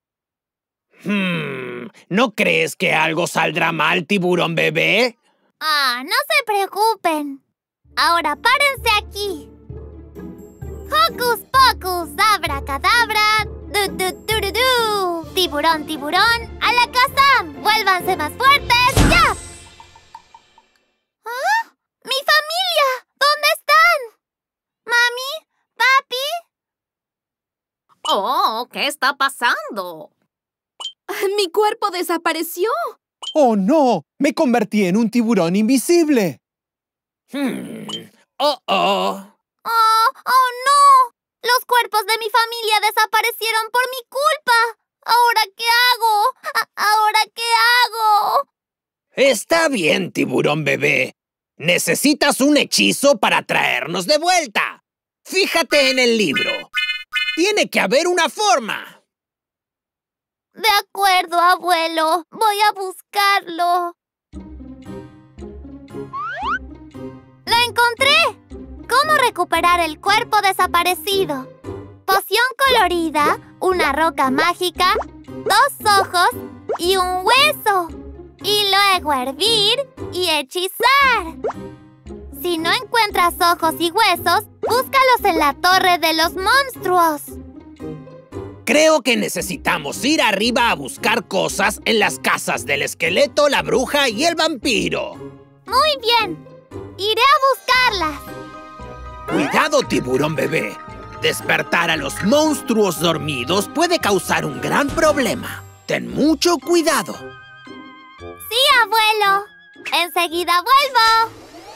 Hmm, ¿no crees que algo saldrá mal, tiburón bebé? Ah, no se preocupen. Ahora párense aquí. Hocus pocus, abracadabra, du du du du du. Tiburón, tiburón, a la casa. Vuélvanse más fuertes, ya. ¿Ah? ¡Mi familia! ¿Dónde están? ¿Mami? ¿Papi? Oh, ¿qué está pasando? Mi cuerpo desapareció. ¡Oh, no! Me convertí en un tiburón invisible. Hmm. ¡Oh, oh! ¡Oh, oh, no! Los cuerpos de mi familia desaparecieron por mi culpa. ¿Ahora qué hago? ¿Ahora qué hago? Está bien, tiburón bebé. Necesitas un hechizo para traernos de vuelta. Fíjate en el libro. Tiene que haber una forma. De acuerdo, abuelo. Voy a buscarlo. ¡Lo encontré! ¿Cómo recuperar el cuerpo desaparecido? Poción colorida, una roca mágica, dos ojos y un hueso. Y luego hervir y hechizar. Si no encuentras ojos y huesos, búscalos en la torre de los monstruos. Creo que necesitamos ir arriba a buscar cosas en las casas del esqueleto, la bruja y el vampiro. Muy bien. Iré a buscarlas. Cuidado, tiburón bebé. Despertar a los monstruos dormidos puede causar un gran problema. Ten mucho cuidado. Sí, abuelo. Enseguida vuelvo.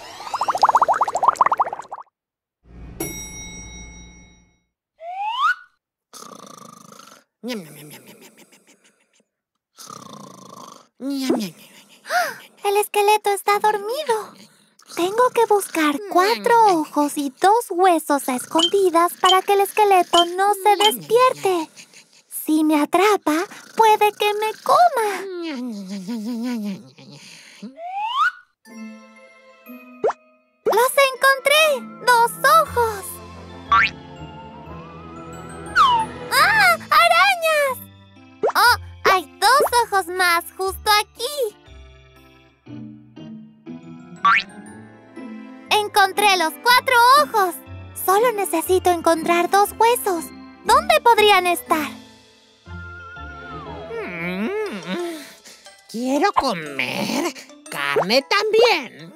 El esqueleto está dormido. Tengo que buscar cuatro ojos y dos huesos a escondidas para que el esqueleto no se despierte. Si me atrapa, puede que me coma. ¡Los encontré! ¡Dos ojos! ¡Ah! ¡Arañas! ¡Oh! Hay dos ojos más justo aquí. Encontré los cuatro ojos. Solo necesito encontrar dos huesos. ¿Dónde podrían estar? Mm, quiero comer carne también.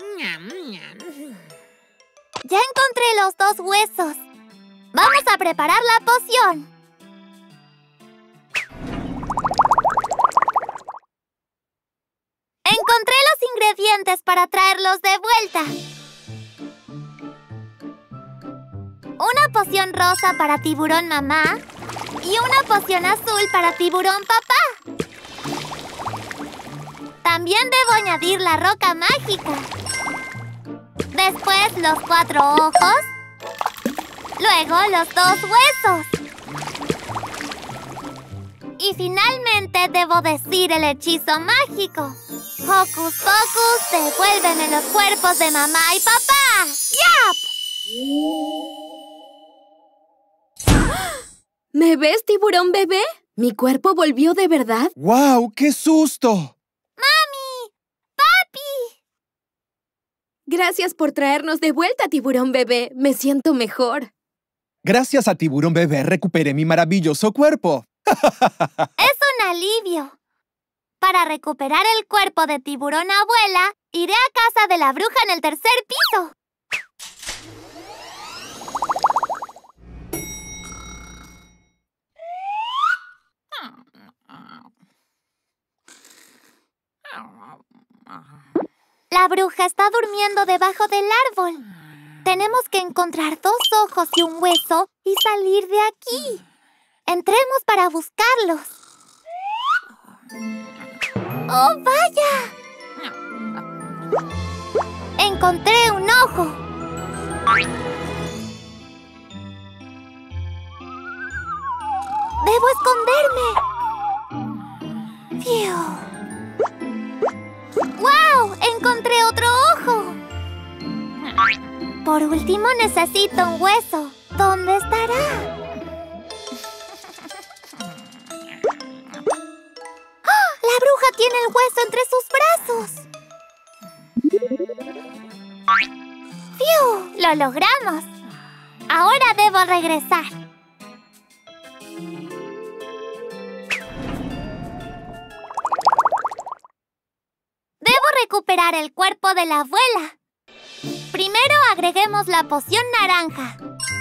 Ya encontré los dos huesos. Vamos a preparar la poción. Encontré los ingredientes para traerlos de vuelta. Una poción rosa para tiburón mamá y una poción azul para tiburón papá. También debo añadir la roca mágica. Después los cuatro ojos. Luego los dos huesos. Y finalmente debo decir el hechizo mágico. Hocus pocus, devuélveme los cuerpos de mamá y papá. ¡Yap! ¿Me ves, tiburón bebé? ¿Mi cuerpo volvió de verdad? ¡Guau! ¡Qué susto! ¡Mami! ¡Papi! Gracias por traernos de vuelta, tiburón bebé. Me siento mejor. Gracias a tiburón bebé recuperé mi maravilloso cuerpo. Es un alivio. Para recuperar el cuerpo de tiburón abuela, iré a casa de la bruja en el tercer piso. La bruja está durmiendo debajo del árbol. Tenemos que encontrar dos ojos y un hueso y salir de aquí. Entremos para buscarlos. ¡Oh, vaya! Encontré un ojo. Debo esconderme. ¡Fiu! ¡Wow! Encontré otro ojo. Por último, necesito un hueso. ¿Dónde estará? tortuga tiene el hueso entre sus brazos. ¡Fiu! ¡Lo logramos! Ahora debo regresar. Debo recuperar el cuerpo de la abuela. Primero agreguemos la poción naranja.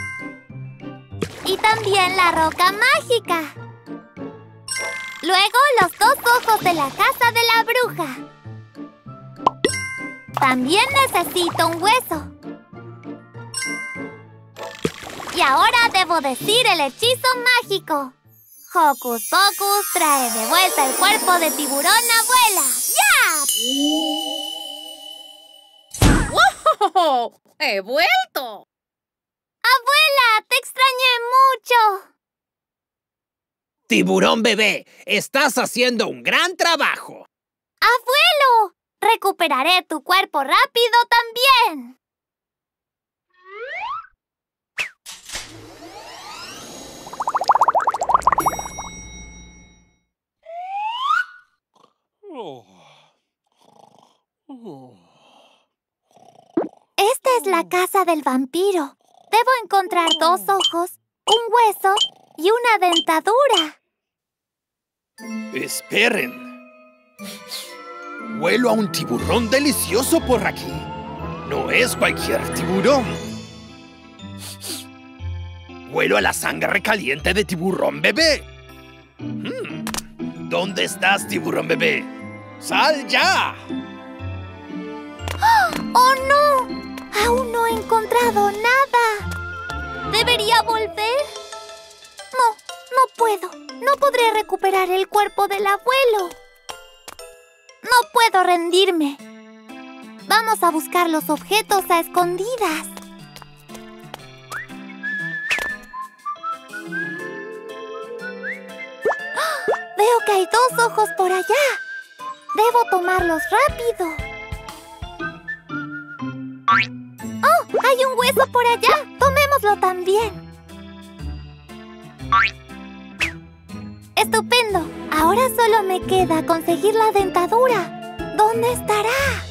Y también la roca mágica. Luego los dos ojos de la casa de la bruja. También necesito un hueso. Y ahora debo decir el hechizo mágico. Hocus Pocus trae de vuelta el cuerpo de tiburón abuela. ¡Ya! ¡Wow! ¡He vuelto! ¡Abuela! ¡Te extrañé mucho! Tiburón bebé, estás haciendo un gran trabajo. ¡Abuelo! Recuperaré tu cuerpo rápido también. Esta es la casa del vampiro. Debo encontrar dos ojos, un hueso y una dentadura. Esperen. Huelo a un tiburón delicioso por aquí. No es cualquier tiburón. Huelo a la sangre caliente de tiburón bebé. Hmm. ¿Dónde estás, tiburón bebé? ¡Sal ya! ¡Oh, no! Aún no he encontrado nada. ¿Debería volver? No, no puedo. No podré recuperar el cuerpo del abuelo. No puedo rendirme. Vamos a buscar los objetos a escondidas. Veo que hay dos ojos por allá. Debo tomarlos rápido. ¡Oh! ¡Hay un hueso por allá! ¡Tomémoslo también! ¡Estupendo! Ahora solo me queda conseguir la dentadura. ¿Dónde estará?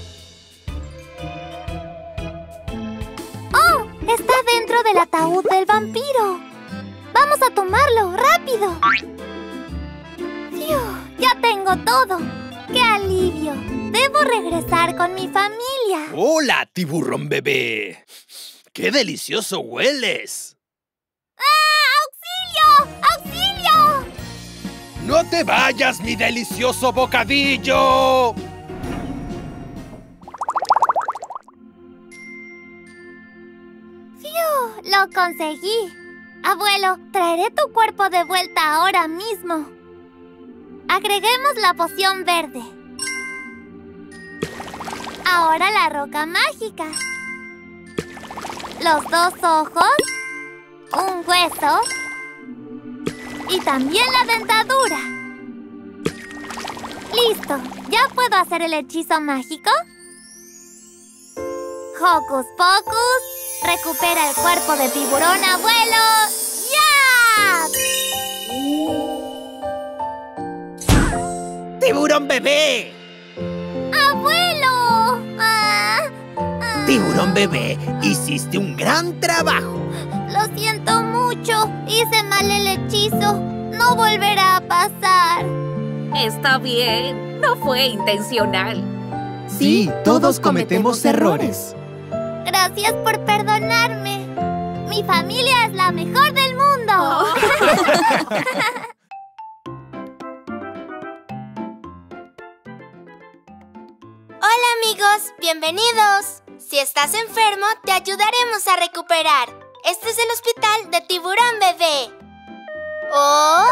¡Oh! Está dentro del ataúd del vampiro. ¡Vamos a tomarlo! ¡Rápido! ¡Fiu! ¡Ya tengo todo! ¡Qué alivio! Debo regresar con mi familia. ¡Hola, tiburón bebé! ¡Qué delicioso hueles! ¡Ah! ¡Auxilio! ¡Auxilio! ¡No te vayas, mi delicioso bocadillo! ¡Fiu! ¡Lo conseguí! Abuelo, traeré tu cuerpo de vuelta ahora mismo. Agreguemos la poción verde. Ahora la roca mágica. Los dos ojos. Un hueso. Y también la dentadura. ¡Listo! ¿Ya puedo hacer el hechizo mágico? Hocus Pocus. Recupera el cuerpo de tiburón abuelo. ¡Ya! ¡Tiburón bebé! ¡Abuelo! Ah, ah. Tiburón bebé, hiciste un gran trabajo. Lo siento mucho. Hice mal el hechizo. No volverá a pasar. Está bien. No fue intencional. Sí, todos cometemos errores. Gracias por perdonarme. Mi familia es la mejor del mundo. Oh. Hola amigos, bienvenidos. Si estás enfermo, te ayudaremos a recuperar. Este es el hospital de Tiburón Bebé. ¿Oh?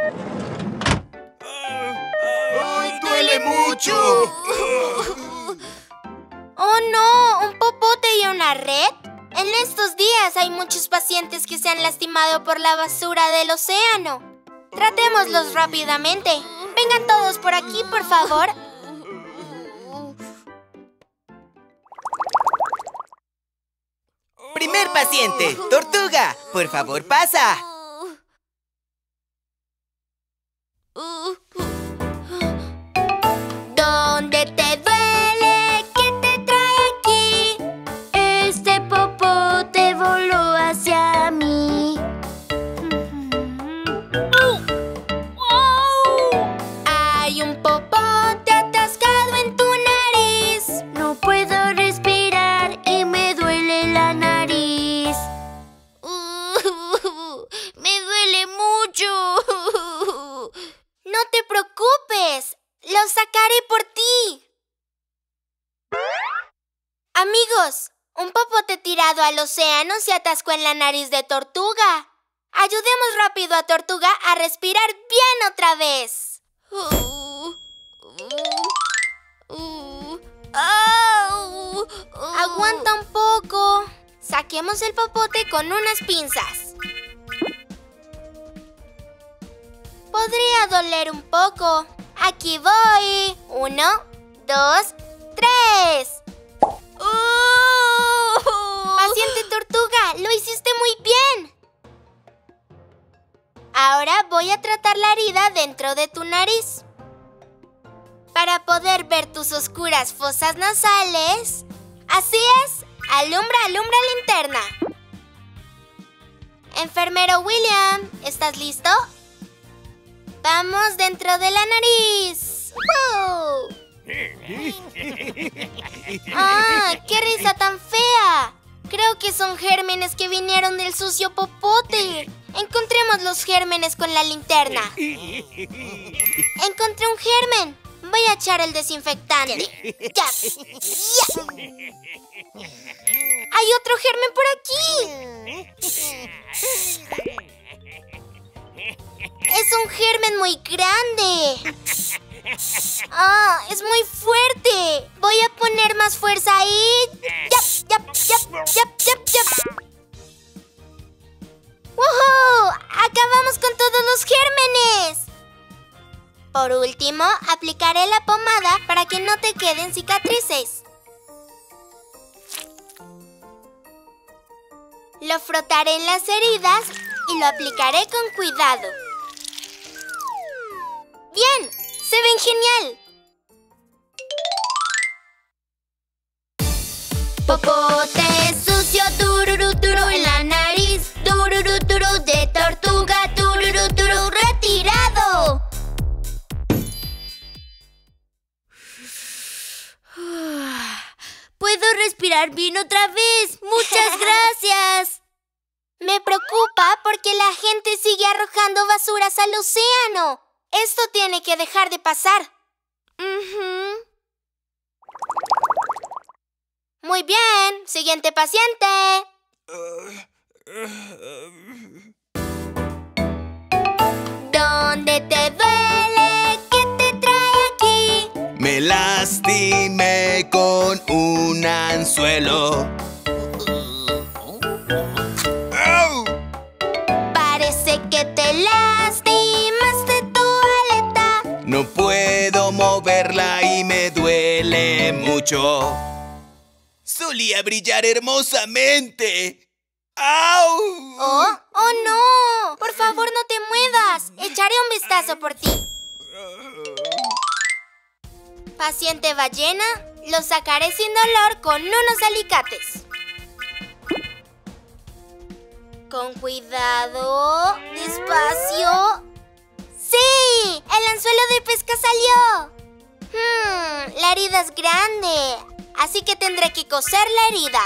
¡Ay, duele mucho! ¡Oh no! ¿Un popote y una red? En estos días hay muchos pacientes que se han lastimado por la basura del océano. Tratémoslos rápidamente. Vengan todos por aquí, por favor. Primer paciente, Tortuga. Por favor, pasa. Amigos, un popote tirado al océano se atascó en la nariz de Tortuga. Ayudemos rápido a Tortuga a respirar bien otra vez. Uh, uh, uh, uh, uh, Aguanta un poco. Saquemos el popote con unas pinzas. Podría doler un poco. Aquí voy. Uno, dos, tres. Uh, Paciente Tortuga, lo hiciste muy bien. Ahora voy a tratar la herida dentro de tu nariz. Para poder ver tus oscuras fosas nasales. Así es, alumbra, alumbra linterna. Enfermero William, ¿estás listo? Vamos dentro de la nariz. ¡Wow! ¡Ah! ¡Qué risa tan fea! Creo que son gérmenes que vinieron del sucio popote. Encontremos los gérmenes con la linterna. Encontré un germen. Voy a echar el desinfectante. ¡Ya! ¡Ya! ¡Hay otro germen por aquí! ¡Es un germen muy grande! ¡Ah! ¡Es muy fuerte! Voy a poner más fuerza ahí. ¡Yap! ¡Yap! ¡Yap! ¡Yap! ¡Yap! ¡Yap! ¡Woohoo! ¡Acabamos con todos los gérmenes! Por último, aplicaré la pomada para que no te queden cicatrices. Lo frotaré en las heridas y lo aplicaré con cuidado. ¡Bien! ¡Se ven genial! Popote sucio, tururú, turú en la nariz. Tururú, turú de Tortuga, tururú, turú retirado. Puedo respirar bien otra vez. ¡Muchas gracias! Me preocupa porque la gente sigue arrojando basuras al océano. Esto tiene que dejar de pasar. Uh-huh. Muy bien. Siguiente paciente. ¿Dónde te duele? ¿Qué te trae aquí? Me lastimé con un anzuelo. Parece que te lastimaste tu aleta. No puedo moverla y me duele mucho. Solía brillar hermosamente. ¡Au! ¡Oh! ¡Oh, no! Por favor, no te muevas. Echaré un vistazo por ti. Paciente ballena, lo sacaré sin dolor con unos alicates. Con cuidado. Despacio. ¡Sí! ¡El anzuelo de pesca salió! Hmm, la herida es grande, así que tendré que coser la herida.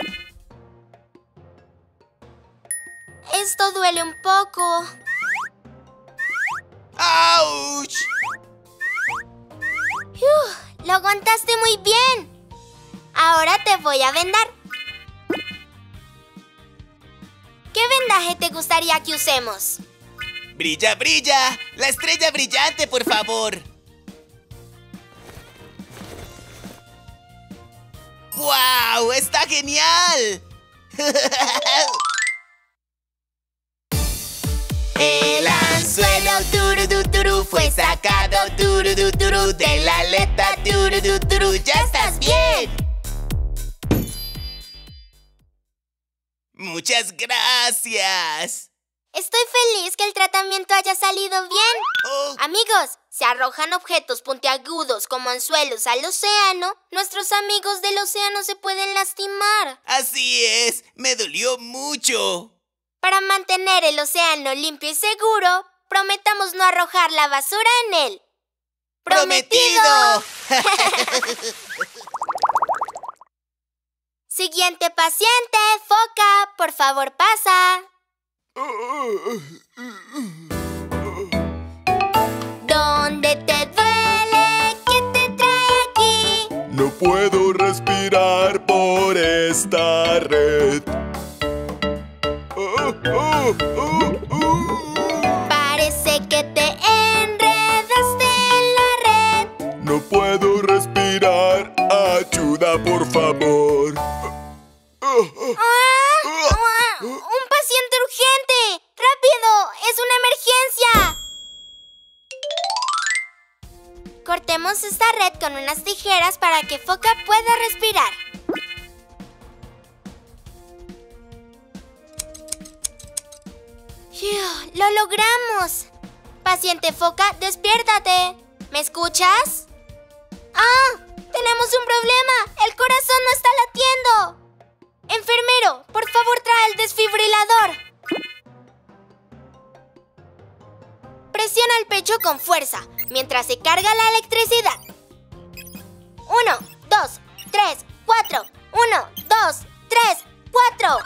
Esto duele un poco. ¡Auch! Uf, lo aguantaste muy bien. Ahora te voy a vendar. ¿Qué vendaje te gustaría que usemos? ¡Brilla, brilla! ¡La estrella brillante, por favor! ¡Wow! ¡Está genial! El anzuelo tururú, turú, fue sacado tururú, turú, de la aleta tururú, turú. ¡Ya estás bien! ¡Muchas gracias! Estoy feliz que el tratamiento haya salido bien. Oh. Amigos, si arrojan objetos puntiagudos como anzuelos al océano, nuestros amigos del océano se pueden lastimar. Así es, me dolió mucho. Para mantener el océano limpio y seguro, prometamos no arrojar la basura en él. ¡Prometido! Siguiente paciente, foca, por favor pasa. ¿Dónde te duele? ¿Qué te trae aquí? No puedo respirar por esta red. Oh, oh, oh, oh. Parece que te enredaste en la red. No puedo respirar. Ayuda, por favor. ¡Ah! ¡Un paciente urgente! ¡Rápido! ¡Es una emergencia! Cortemos esta red con unas tijeras para que Foca pueda respirar. ¡Lo logramos! Paciente Foca, despiértate. ¿Me escuchas? ¡Ah! ¡Tenemos un problema! ¡El corazón no está latiendo! Enfermero, por favor, trae el desfibrilador. Presiona el pecho con fuerza mientras se carga la electricidad. Uno, dos, tres, cuatro. Uno, dos, tres, cuatro.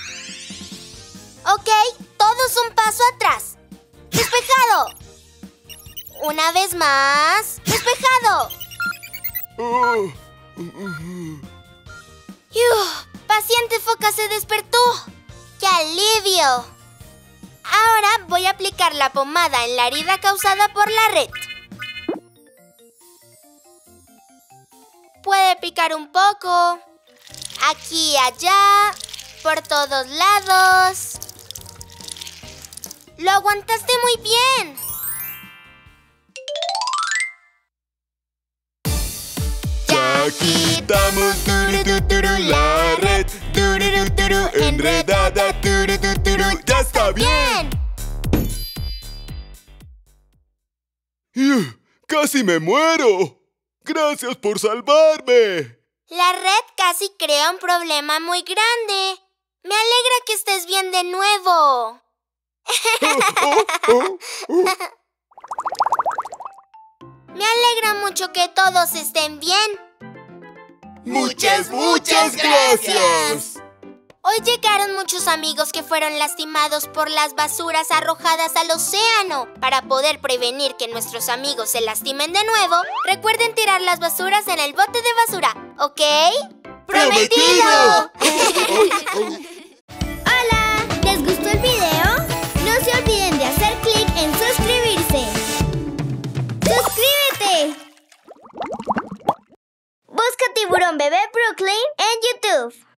Ok, todos un paso atrás. ¡Despejado! Una vez más. ¡Despejado! ¡Yuh! Paciente Foca se despertó. ¡Qué alivio! Ahora voy a aplicar la pomada en la herida causada por la red. Puede picar un poco. Aquí y allá. Por todos lados. ¡Lo aguantaste muy bien! Ya quitamos turu, turu, turu, la red. Turu, turu, enredada. Turu, turu, turu, ¡ya está bien! Uh, ¡Casi me muero! ¡Gracias por salvarme! La red casi crea un problema muy grande. Me alegra que estés bien de nuevo. Oh, oh, oh. Me alegra mucho que todos estén bien. ¡Muchas, muchas gracias! Hoy llegaron muchos amigos que fueron lastimados por las basuras arrojadas al océano. Para poder prevenir que nuestros amigos se lastimen de nuevo, recuerden tirar las basuras en el bote de basura, ¿ok? ¡Prometido! ¡Hola! ¿Les gustó el video? No se olviden de hacer clic en suscribirse. ¡Suscríbete! Busca Tiburón Bebé Brooklyn en YouTube.